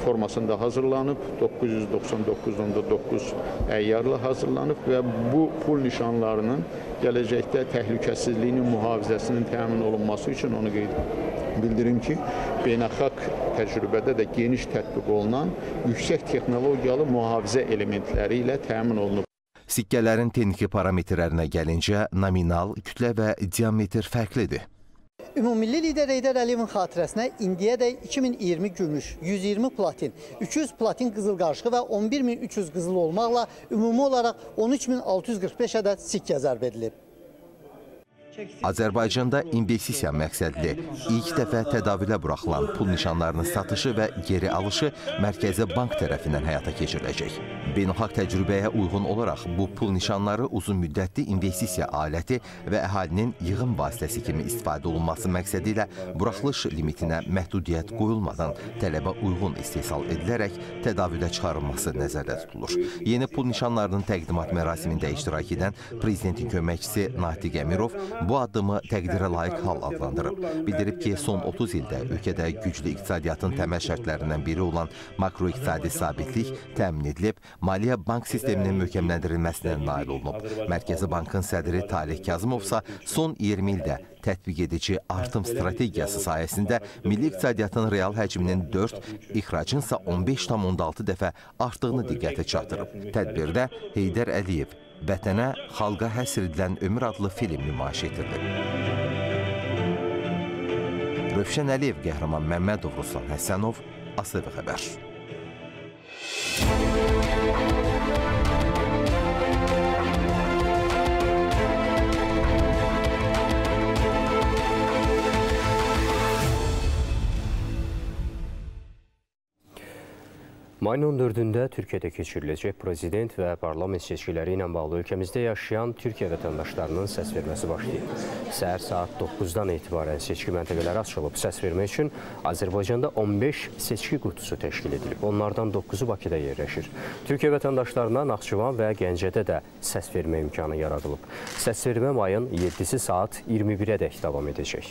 formasında hazırlanıb, doqquz yüz doxsan doqquz nöqtə doqquz əyyarla hazırlanıb və bu pul nişanlarının gələcəkdə təhlükəsizliyinin mühafizəsinin təmin olunması üçün onu qeyd bildirim ki, beynəlxalq təcrübədə də geniş tətbiq olunan yüksək texnologiyalı mühafizə elementləri ilə təmin olunub. Sikkələrin texniki parametrlərinə gəlincə, nominal, kütlə və diametr fərqlidir. Ümummilli lider Heydər Əliyevin xatirəsinə indiyədək iki min iyirmi gümüş, yüz iyirmi platin, üç yüz platin qızıl qarışığı və on bir min üç yüz qızıl olmaqla ümumi olaraq on üç min altı yüz qırx beş ədəd sikkə zərb edilib. Azərbaycanda investisiya məqsədli ilk dəfə tədavülə buraxılan pul nişanlarının satışı və geri alışı Mərkəzi Bank tərəfindən həyata keçiriləcək. Beynəlxalq təcrübəyə uyğun olaraq bu pul nişanları uzun müddətli investisiya aləti və əhalinin yığım vasitəsi kimi istifadə olunması məqsədi ilə buraxılış limitinə məhdudiyyət qoyulmadan tələbə uyğun istehsal edilərək tədavülə çıxarılması nəzərdə tutulur. Yeni pul nişanlarının təqdimat mərasimində iştirak edən Prezidentin köməkçisi Natiq Əmirov bu addımı təqdirə layiq hal adlandırıb. Bildirib ki, son otuz ildə ölkədə güclü iqtisadiyyatın təməl şərtlərindən biri olan makroiqtisadi sabitlik təmin edilib, maliyyə bank sisteminin möhkəmləndirilməsinə nail olunub. Mərkəzi Bankın sədri Talih Kazımov isə son iyirmi ildə tətbiq edici artım strategiyası sayəsində milli iqtisadiyyatın real həcminin dörd, ixracın isə on beş tam on altı dəfə artdığını diqqətə çatdırıb. Tədbirdə Heydər Əliyev Vətənə, xalqa həsr edilən ömür adlı film nümayiş etdirilib. Rövşən Əliyev, Qəhrəman Məmmədov, Ruslan Həsənov, A S V Xəbər. Mayın on dördündə Türkiyədə keçiriləcək prezident və parlament seçkiləri ilə bağlı ölkəmizdə yaşayan Türkiyə vətəndaşlarının səs verməsi başlayıb. Səhər saat doqquzdan etibarən seçki məntəqələri açılıb. Səs vermək üçün Azərbaycanda on beş seçki qutusu təşkil edilib. Onlardan doqquzu Bakıda yerləşir. Türkiyə vətəndaşlarına Naxçıvan və Gəncədə də səs vermə imkanı yaradılıb. Səs vermə mayın yeddisi saat iyirmi birədək davam edəcək.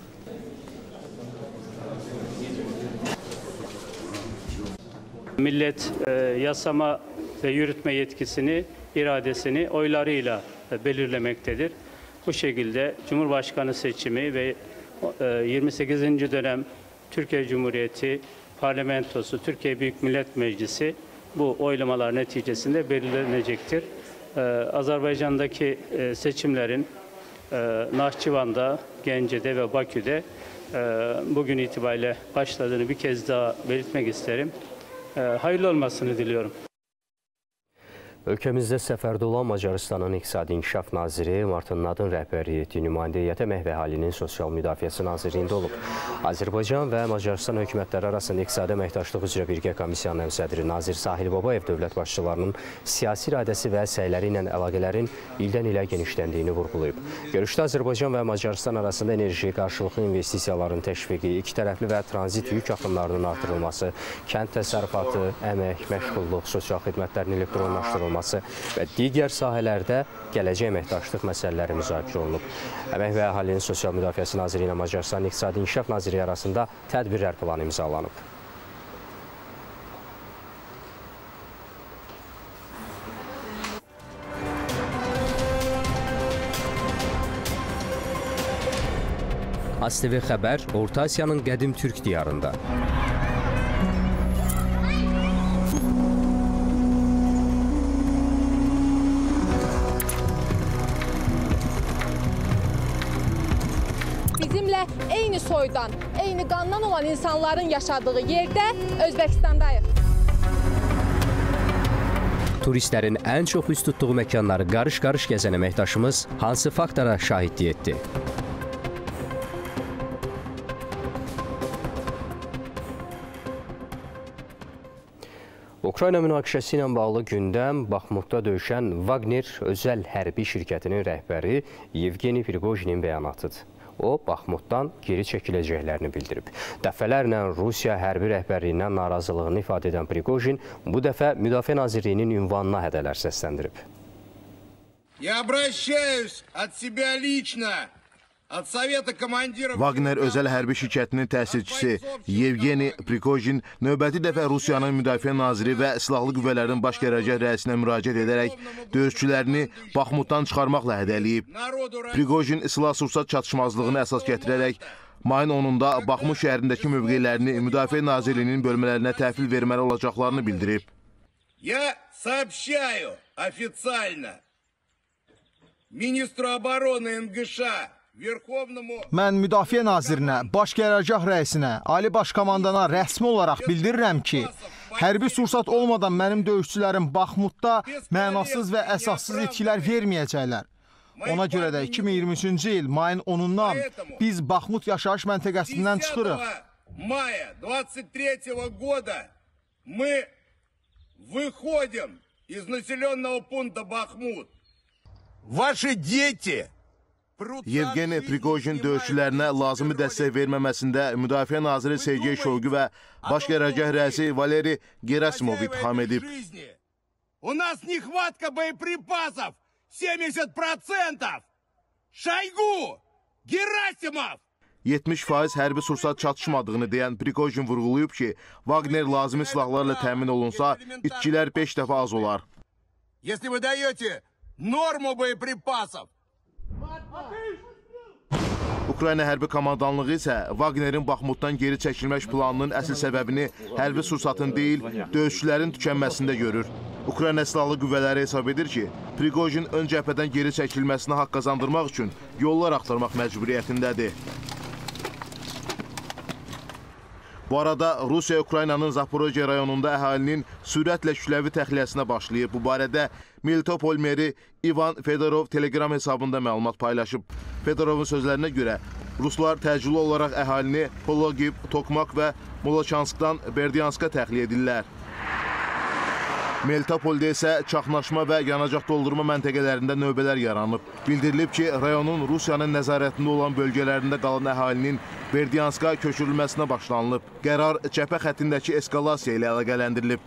Millet e, yasama ve yürütme yetkisini, iradesini oylarıyla e, belirlemektedir. Bu şekilde Cumhurbaşkanı seçimi ve e, yirmi sekizinci dönem Türkiye Cumhuriyeti Parlamentosu, Türkiye Büyük Millet Meclisi bu oylamalar neticesinde belirlenecektir. E, Azerbaycan'daki e, seçimlerin e, Nahçıvan'da, Gence'de ve Bakü'de e, bugün itibariyle başladığını bir kez daha belirtmek isterim. Hayırlı olmasını diliyorum. Ölkəmizdə səfərdə olan Macarıstanın İqtisadi İnkişaf Naziri Martin Nadın rəhbərlik etdiyi nümayəndə heyəti Əmək və Əhalinin Sosial Müdafiəsi Nazirliyində olub. Azərbaycan və Macarıstan hökumətləri arasında İqtisadi Əməkdaşlıq üzrə Birgə Komissiyanın sədri Nazir Sahil Babayev dövlət başçılarının siyasi iradəsi və səyləri ilə əlaqələrin ildən ilə genişləndiyini vurğulayıb. Görüşdə Azərbaycan və Macarıstan arasında enerji, qarşılıqlı investisiyaların təşviqi, iki tərəfli və tranzit yük axınlarının artırılması, kənd təsərrüfatı, əmək, məşğulluq, sosial xidmətlərin elektronlaşdırılması və digər sahələrdə gələcək əməkdaşlıq məsələləri müzakirə olunub. Əmək və Əhalinin Sosial Müdafiəsi Naziri ilə Macarıstan İqtisadi İnkişaf Naziri arasında tədbirlər planı imzalanıb. A S T V Xəbər Orta Asiyanın qədim Türk diyarında. Bizimlə eyni soydan, eyni qandan olan insanların yaşadığı yerdə Özbəkistandayıq. Turistlərin ən çox üst tutduğu məkanları qarış-qarış gəzən əməkdaşımız hansı faktora şahidlik etdi? Ukrayna münaqişəsi ilə bağlı gündəm Baxmutda döyüşən Wagner özəl hərbi şirkətinin rəhbəri Yevgeni Prigojinin bəyanatıdır. O, Baxmutdan geri çəkiləcəklərini bildirib. Dəfələrlə Rusiya hərbi rəhbərliyindən narazılığını ifadə edən Prigojin bu dəfə Müdafiə Nazirliyinin ünvanına hədələr səsləndirib. Я обращаюсь от себя лично Wagner özəl hərbi şirkətinin təsisçisi Yevgeni Prigojin növbəti dəfə Rusiyanın müdafiə naziri və silahlı qüvvələrin baş qərargah rəisinə müraciət edərək döyüşçülərini Baxmutdan çıxarmaqla hədələyib. Prigojin silah-sursat çatışmazlığını əsas gətirərək mayın onunda Baxmut şəhərindəki mövqelərini Müdafiə Nazirliyinin bölmələrinə təhvil verməli olacaqlarını bildirib. Я сообщаю официально министру обороны эн гэ ş a Mən Müdafiə Nazirinə, Baş Qərargah rəisinə, Ali Baş Komandana rəsmi olaraq bildirirəm ki, hərbi sursat olmadan mənim döyüşçülərim Baxmutda mənasız və əsassız itkilər verməyəcəklər. Ona görə də iki min iyirmi üçüncü il mayın onundan biz Baxmut yaşayış məntəqəsindən çıxırıq. Maya двадцать третьего года мы выходим из населенного пункта Бахмут. Ваши дети Yevgeni Prigojin döyüşçülərinə lazımi dəstək verməməsində Müdafiə Naziri Sergey Shoigu və Baş Qərargah rəisi Valeri Gerasimov itham edib. У нас нехватка боеприпасов семьдесят процентов. Şoigu, Gerasimov. yetmiş faiz hərbi sursat çatışmadığını deyən Prigojin vurğulayıb ki, Wagner lazımi silahlarla təmin olunsa, itkilər beş dəfə az olar. Если вы даете норму боеприпасов, Ukrayna hərbi komandanlığı isə Wagnerin Baxmutdan geri çəkilmək planının əsl səbəbini hərbi sursatın deyil, döyüşçülərin tükənməsində görür. Ukrayna silahlı qüvvələri hesab edir ki, Prigojin ön cəbhədən geri çəkilməsinə haqq qazandırmaq üçün yollar axtarmaq məcburiyyətindədir. Bu arada Rusiya Ukraynanın Zaporojye rayonunda əhalinin sürətlə kütləvi təxliyəsinə başlayıb. Bu barədə Melitopol meri İvan Fedorov Telegram hesabında məlumat paylaşıb. Fedorovun sözlərinə görə Ruslar təcili olaraq əhalini Pologiv, Tokmak və Molochanskdan Berdyanska təxliyə edirlər. Melitopolda isə çaxnaşma və yanacaq doldurma məntəqələrində növbələr yaranıb. Bildirilib ki, rayonun Rusiyanın nəzarətində olan bölgələrində qalan əhalinin Berdyanska köçürülməsinə başlanılıb. Qərar cəbhə xəttindəki eskalasiya ilə əlaqələndirilib.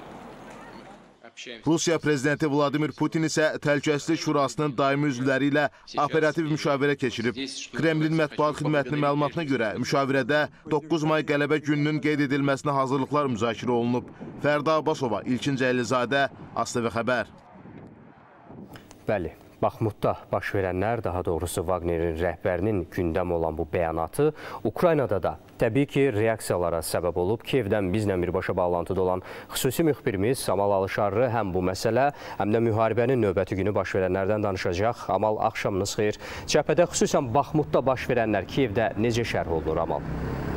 Rusiya prezidenti Vladimir Putin isə Təhlükəsizlik Şurasının daimi üzvləri ilə operativ müşavirə keçirib. Kremlin mətbuat xidmətinin məlumatına görə müşavirədə doqquz may qələbə gününün qeyd edilməsinə hazırlıqlar müzakirə olunub. Fərda Abbasova, İlkin Cəlilizadə, A S T V xəbər. Bəli. Baxmutda baş verənlər, daha doğrusu Wagnerin rəhbərinin gündəm olan bu bəyanatı Ukraynada da təbii ki, reaksiyalara səbəb olub. Kiyevdən bizlə birbaşa bağlantıda olan xüsusi müxbirimiz Amal Alışarlı həm bu məsələ, həm də müharibənin növbəti günü baş verənlərdən danışacaq. Amal, axşamınız xeyir. Cəbhədə xüsusən Baxmutda baş verənlər Kiyevdə necə şərh olunur, Amal?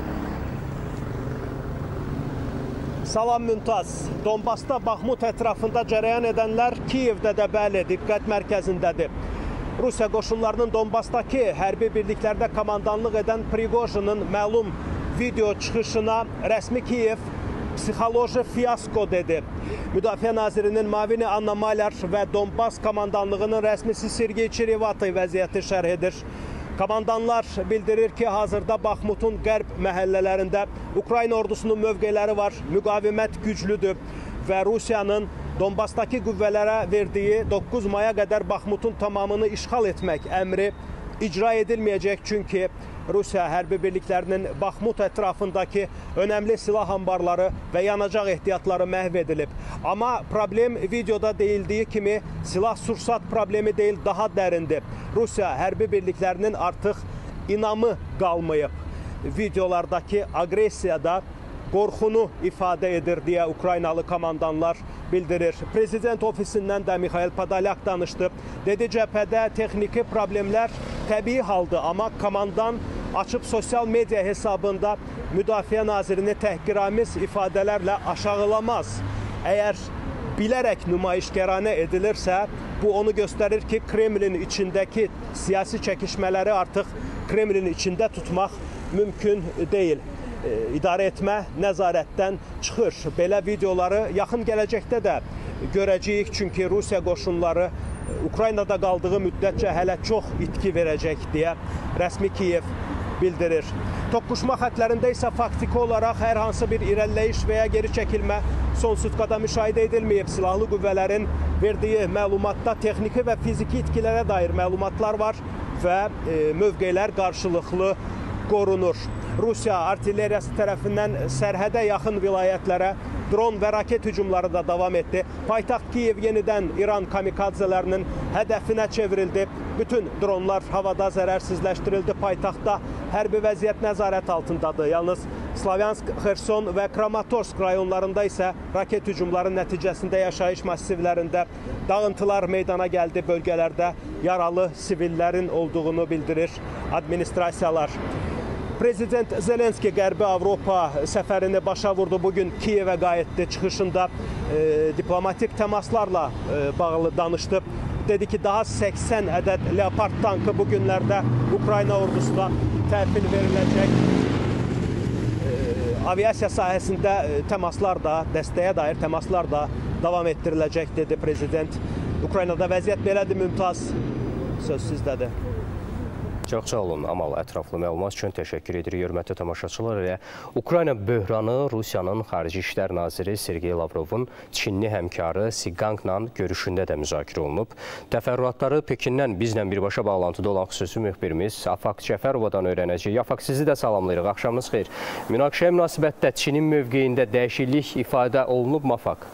Salam Mümtaz. Donbasda Baxmut ətrafında cərəyan edənlər Kiyevdə də bəli diqqət mərkəzindədir. Rusiya qoşunlarının Donbasdakı hərbi birliklərdə komandanlıq edən Prigojinin məlum video çıxışına rəsmi Kiyev psixoloji fiasko dedi. Müdafiə Nazirinin mavini Anna Malyar və Donbas komandanlığının rəsmisi Sergey Çerivatay vəziyyəti şərh edir. Komandanlar bildirir ki, hazırda Baxmutun qərb məhəllələrində Ukrayna ordusunun mövqeləri var, müqavimət güclüdür və Rusiyanın Donbasdakı qüvvələrə verdiyi doqquz maya qədər Baxmutun tamamını işğal etmək əmri icra edilməyəcək, çünki Rusiya hərbi birliklərinin Baxmut ətrafındakı önəmli silah anbarları və yanacaq ehtiyatları məhv edilib. Amma problem videoda deyildiyi kimi silah-sursat problemi deyil, daha dərindir. Rusiya hərbi birliklərinin artıq inamı qalmayıb. Videolardakı aqressiyada qorxunu ifadə edir deyə Ukraynalı komandanlar bildirir. Prezident ofisindən də Mikhail Podolyak danışdı. Dedi, cəbhədə texniki problemlər təbii haldır, amma komandan açıb sosial media hesabında Müdafiə Nazirini təhqiramiz ifadələrlə aşağılamaz. Əgər bilərək nümayişgəranə edilirsə, bu onu göstərir ki, Kremlin içindəki siyasi çəkişmələri artıq Kremlin içində tutmaq mümkün deyil. İdarə etmə nəzarətdən çıxır. Belə videoları yaxın gələcəkdə də görəcəyik, çünki Rusiya qoşunları Ukraynada qaldığı müddətcə hələ çox itki verəcək deyə rəsmi Kiyev bildirir. Toqquşma xətlərində isə faktiki olaraq hər hansı bir irəliləyiş və ya geri çəkilmə son sutkada müşahidə edilməyib. Silahlı qüvvələrin verdiyi məlumatda texniki və fiziki itkilərə dair məlumatlar var. və mövqelər qarşılıqlı qorunur. Rusiya artilleriyası tərəfindən sərhədə yaxın vilayətlərə dron və raket hücumları da davam etdi. Paytaxt Kiyev yenidən İran kamikadzelərinin hədəfinə çevrildi. Bütün dronlar havada zərərsizləşdirildi. Paytaxtda hərbi vəziyyət nəzarət altındadır. Yalnız Slavyansk, Xerson və Kramatorsk rayonlarında isə raket hücumları nəticəsində yaşayış massivlərində dağıntılar meydana gəldi. Bölgələrdə yaralı sivillərin olduğunu bildirir administrasiyalar. Prezident Zelenski Qərbi Avropa səfərini başa vurdu. Bugün Kiyevə qayıtdı. Çıxışında e, diplomatik təmaslarla e, bağlı danışdı. Dedi ki, daha səksən ədəd Leopard tankı bu günlərdə Ukrayna ordusuna təhvil veriləcək. E, aviasiya sahəsində təmaslar da, dəstəyə dair təmaslar da davam etdiriləcək, dedi prezident. Ukraynada vəziyyət belədir, Mümtaz. Söz sizdədir. Çox sağ olun, Amal. Ətraflı məlumat üçün təşəkkür edirik, hörmətli tamaşaçılar. Ukrayna böhranı Rusiyanın Xarici İşlər Naziri Sergey Lavrovun Çinli həmkarı Si Gangla görüşündə də müzakirə olunub. Təfərrüatları Pekindən bizlə birbaşa bağlantıda olan xüsusi müxbirimiz Afaq Cəfərovadan öyrənəcək. Afaq, sizi də salamlayırıq. Axşamınız xeyir. Münaqişəyə münasibətdə Çinin mövqeyində dəyişiklik ifadə olunub mu, Afaq?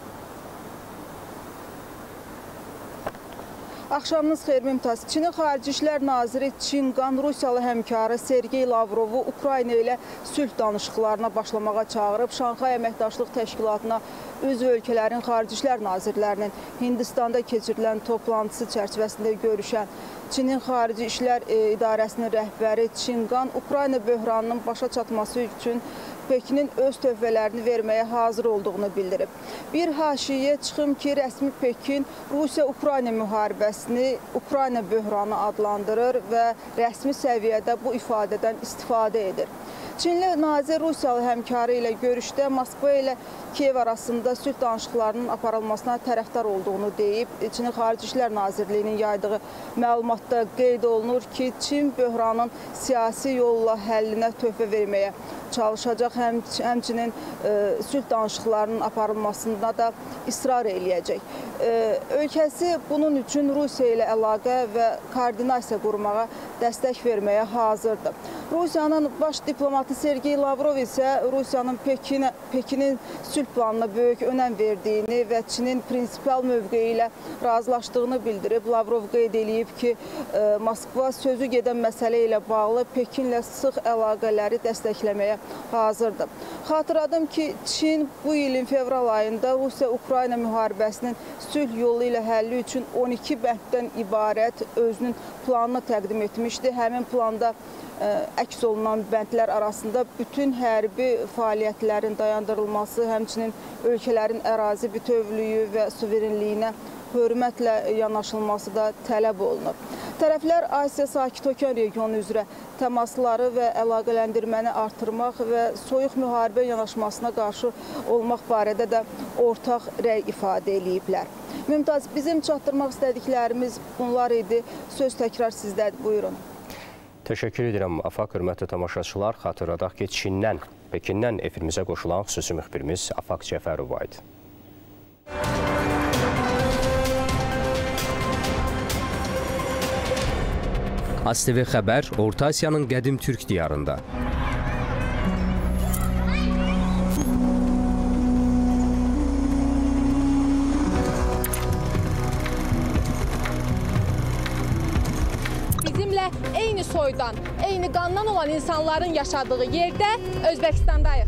Axşamınız xeyir, Mümtaz. Çinin Xarici İşlər Naziri Çin Qan Rusiyalı həmkarı Sergey Lavrovu Ukrayna ilə sülh danışıqlarına başlamağa çağırıb. Şanxay Əməkdaşlıq Təşkilatına üzv ölkələrin Xarici İşlər Nazirlərinin Hindistanda keçirilən toplantısı çərçivəsində görüşən Çinin Xarici İşlər İdarəsinin rəhbəri Çin Qan Ukrayna böhranının başa çatması üçün Pekinin öz töhfələrini verməyə hazır olduğunu bildirib. Bir haşiyə çıxım ki, rəsmi Pekin Rusiya-Ukrayna müharibəsini Ukrayna böhranı adlandırır və rəsmi səviyyədə bu ifadədən istifadə edir. Çinli nazir Rusiyalı həmkarı ilə görüşdə Moskva ilə Kiyev arasında sülh danışıqlarının aparılmasına tərəfdar olduğunu deyib. Çinin Xarici İşlər Nazirliyinin yaydığı məlumatda qeyd olunur ki, Çin böhranın siyasi yolla həllinə töhfə verməyə çalışacaq, həm, həmçinin e, sülh danışıqlarının aparılmasında da israr eləyəcək. E, ölkəsi bunun üçün Rusiya ilə əlaqə və koordinasiya qurmağa dəstək verməyə hazırdır. Rusiyanın baş diplomatı Sergey Lavrov isə Rusiyanın Pekin, Pekinin sülh planına böyük önəm verdiyini və Çinin prinsipial mövqeyi ilə razılaşdığını bildirib. Lavrov qeyd edib ki, Moskva sözü gedən məsələ ilə bağlı Pekinlə sıx əlaqələri dəstəkləməyə hazırdır. Xatırladım ki, Çin bu ilin fevral ayında Rusiya-Ukrayna müharibəsinin sülh yolu ilə həlli üçün on iki bənddən ibarət özünün planını təqdim etmişdi. Həmin planda əks olunan bəndlər arasında bütün hərbi fəaliyyətlərin dayandırılması, həmçinin ölkələrin ərazi bütövlüyü və suverenliyinə hörmətlə yanaşılması da tələb olunur. Tərəflər Asiya Sakit Okean regionu üzrə təmasları və əlaqələndirməni artırmaq və soyuq müharibə yanaşmasına qarşı olmaq barədə də ortaq rəy ifadə ediblər. Mümtaz, bizim çatdırmaq istədiklərimiz bunlar idi. Söz təkrar sizdədir. Buyurun. Təşəkkür edirəm, Afaq. Hörmətli tamaşaçılar, xatırladaq ki, Çindən, Pekindən efrimizə qoşulan xüsusi müxbirimiz Afaq Cəfərova idi. A S T V xəbər Orta Asiyanın qədim türk diyarında. Bizimlə eyni soydan, eyni qandan olan insanların yaşadığı yerdə Özbəkistandayıq.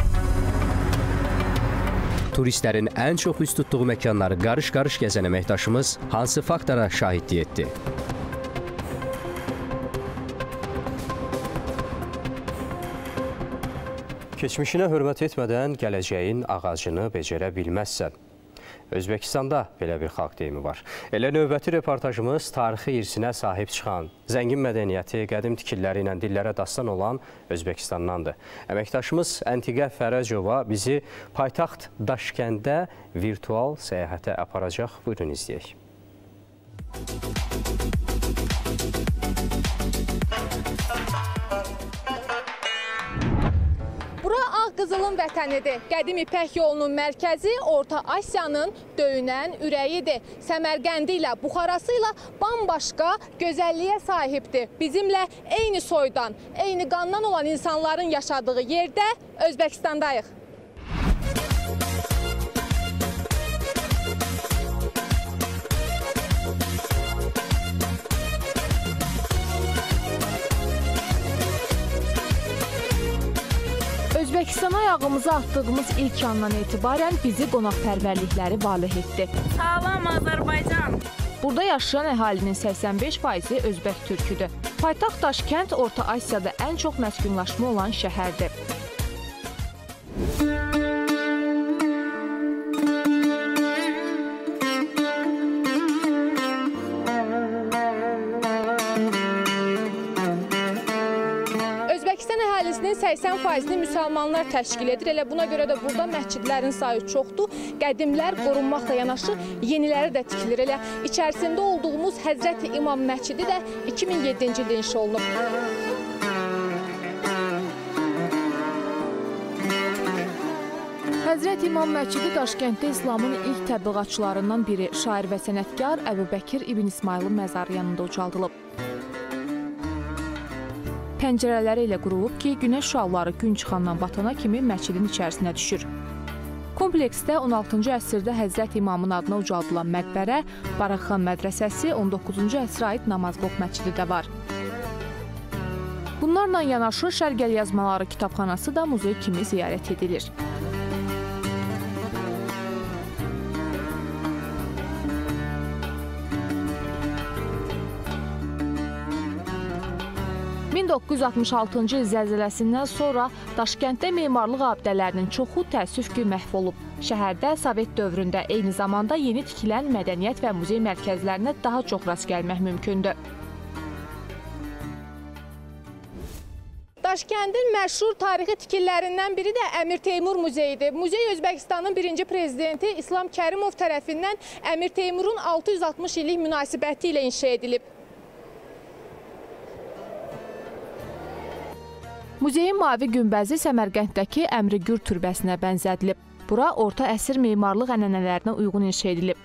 Turistlərin ən çox üst tutduğu məkanları qarış-qarış gəzən əməkdaşımız hansı faktora şahidlik etdi? Keçmişinə hörmət etmədən gələcəyin ağacını becərə bilməzsən. Özbəkistanda belə bir xalq deyimi var. Elə növbəti reportajımız tarixi irsinə sahib çıxan, zəngin mədəniyyəti, qədim tikilləri ilə dillərə dastan olan Özbəkistandandır. Əməkdaşımız Əntiqə Fərəcova bizi paytaxt Daşkəndə virtual səyahətə aparacaq. Buyurun izləyək. qızılın vətənidir. Qədim İpək yolunun mərkəzi Orta Asiyanın döyünən ürəyidir. Səmərqəndi ilə, Buxarası ilə bambaşqa gözəlliyə sahibdir. Bizimlə eyni soydan, eyni qandan olan insanların yaşadığı yerdə Özbəkistandayıq. Özbəkistana ayağımızı atdığımız ilk andan etibarən bizi qonaqpərvərlikləri valeh etdi. Salam Azərbaycan! Burada yaşayan əhalinin səksən beş faizi özbək türküdür. Paytaxt Daşkənd Orta Asiyada ən çox məskunlaşma olan şəhərdir. səksən faizini müsəlmanlar təşkil edir. Elə buna görə də burada məscidlərin sayı çoxdur. Qədimlər qorunmaqla yanaşı yeniləri də tikilir. Elə içərisində olduğumuz Həzrəti İmam məscidi də iki min yeddinci ildə inşa olunub. Həzrət İmam məscidi Daşkənddə İslamın ilk təbliğatçılarından biri, şair və sənətkar Əbubəkir İbn İsmailin məzarı yanında ucaldılıb. Pəncərələri ilə qurulub ki, günəş şüaları gün çıxandan batana kimi məscidin içərisinə düşür. Kompleksdə on altıncı əsrdə Həzrət İmamın adına ucaldılan məqbərə, Baraqxan mədrəsəsi, on doqquzuncu əsrə aid Namazqoq məscidi də var. Bunlarla yanaşı Şərq əlyazmaları kitabxanası da muzey kimi ziyarət edilir. min doqquz yüz altmış altıncı il zəlzələsindən sonra Daşkənddə memarlıq abidələrinin çoxu təəssüf ki, məhv olub. Şəhərdə Sovet dövründə eyni zamanda yeni tikilən mədəniyyət və muzey mərkəzlərinə daha çox rast gəlmək mümkündür. Daşkəndin məşhur tarixi tikililərindən biri də Əmir Teymur muzeyidir. Muzey Özbəkistanın birinci prezidenti İslam Kərimov tərəfindən Əmir Teymurun altı yüz altmış illik münasibəti ilə inşa edilib. Muzeyin mavi günbəzi Səmərqənddəki Əmri Gür türbəsinə bənzədilib. Bura orta əsr memarlıq ənənələrinə uyğun inşa edilib.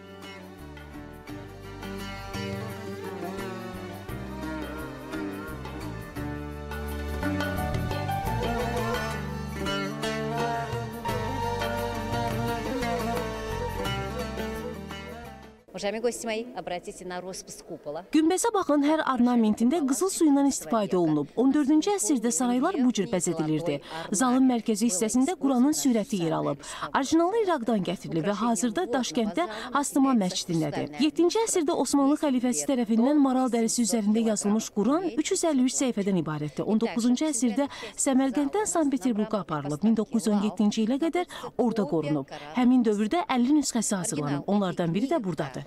Günbəzə baxın, hər ornamentində qızıl suyundan istifadə olunub. on dördüncü əsrdə saraylar bu cür bəzədilirdi. Zalın mərkəzi hissəsində Quranın surəti yer alıb. Orijinalı İraqdan gətirilib və hazırda Daşkənddə Hastıman məscidindədir. yeddinci əsrdə Osmanlı xəlifəsi tərəfindən maral dərisi üzərində yazılmış Quran üç yüz əlli üç səhifədən ibarətdir. on doqquzuncu əsrdə Səmərqənddən Sankt-Peterburqa aparılıb. min doqquz yüz on yeddinci ilə qədər orada qorunub. Həmin dövrdə əlli nüsxəsi hazırlanıb. Onlardan biri də buradadır.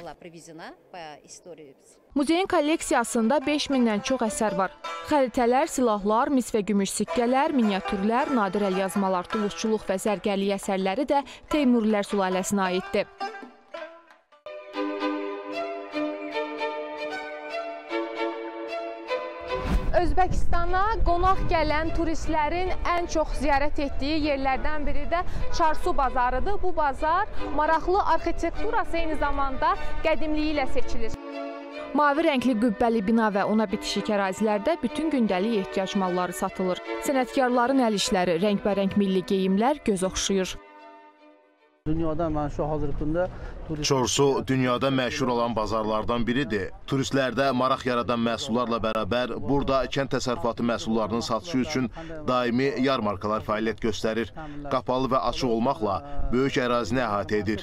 Muzeyin kolleksiyasında beş mindən çox əsər var. Xəritələr, silahlar, mis və gümüş sikkələr, miniatürlər, nadir əlyazmalar, duluzçuluq və zərgərlik əsərləri də Teymurilər sülaləsinə aiddir. Özbəkistana qonaq gələn turistlərin ən çox ziyarət etdiyi yerlərdən biri də Çarsu bazarıdır. Bu bazar maraqlı arxitekturası eyni zamanda qədimliyi ilə seçilir. Mavi rəngli qübbəli bina və ona bitişik ərazilərdə bütün gündəlik ehtiyac malları satılır. Sənətkarların əl işləri, rəngbərəng milli geyimlər göz oxşuyur. Dünyada mən şu hazırlıqında Çorsu dünyada məşhur olan bazarlardan biridir. Turistlərdə maraq yaradan məhsullarla bərabər burada kənd təsərrüfatı məhsullarının satışı üçün daimi yarmarkalar fəaliyyət göstərir. Qapalı və açıq olmaqla böyük ərazini əhatə edir.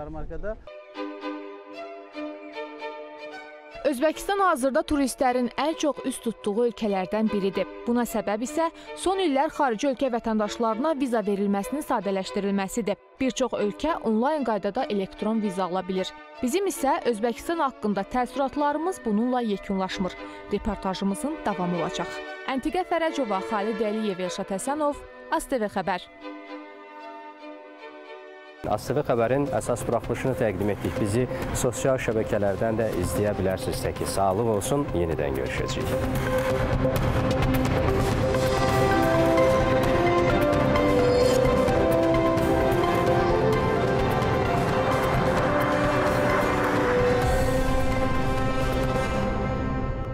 Özbəkistan hazırda turistlərin ən çox üst tutduğu ölkələrdən biridir. Buna səbəb isə son illər xarici ölkə vətəndaşlarına viza verilməsinin sadələşdirilməsidir. Bir çox ölkə onlayn qaydada elektron viza ala bilir. Bizim isə Özbəkistan haqqında təəssüratlarımız bununla yekunlaşmır. Reportajımızın davamı olacaq. Əntiqə Fərəcova, Xalid Əliyev, Elşad Həsənov, A S T V Xəbər. A S T V Xəbərin əsas buraxılışını təqdim etdik. Bizi sosial şəbəkələrdən də izləyə bilərsiniz. Sağlıq olsun, yenidən görüşəcəyik.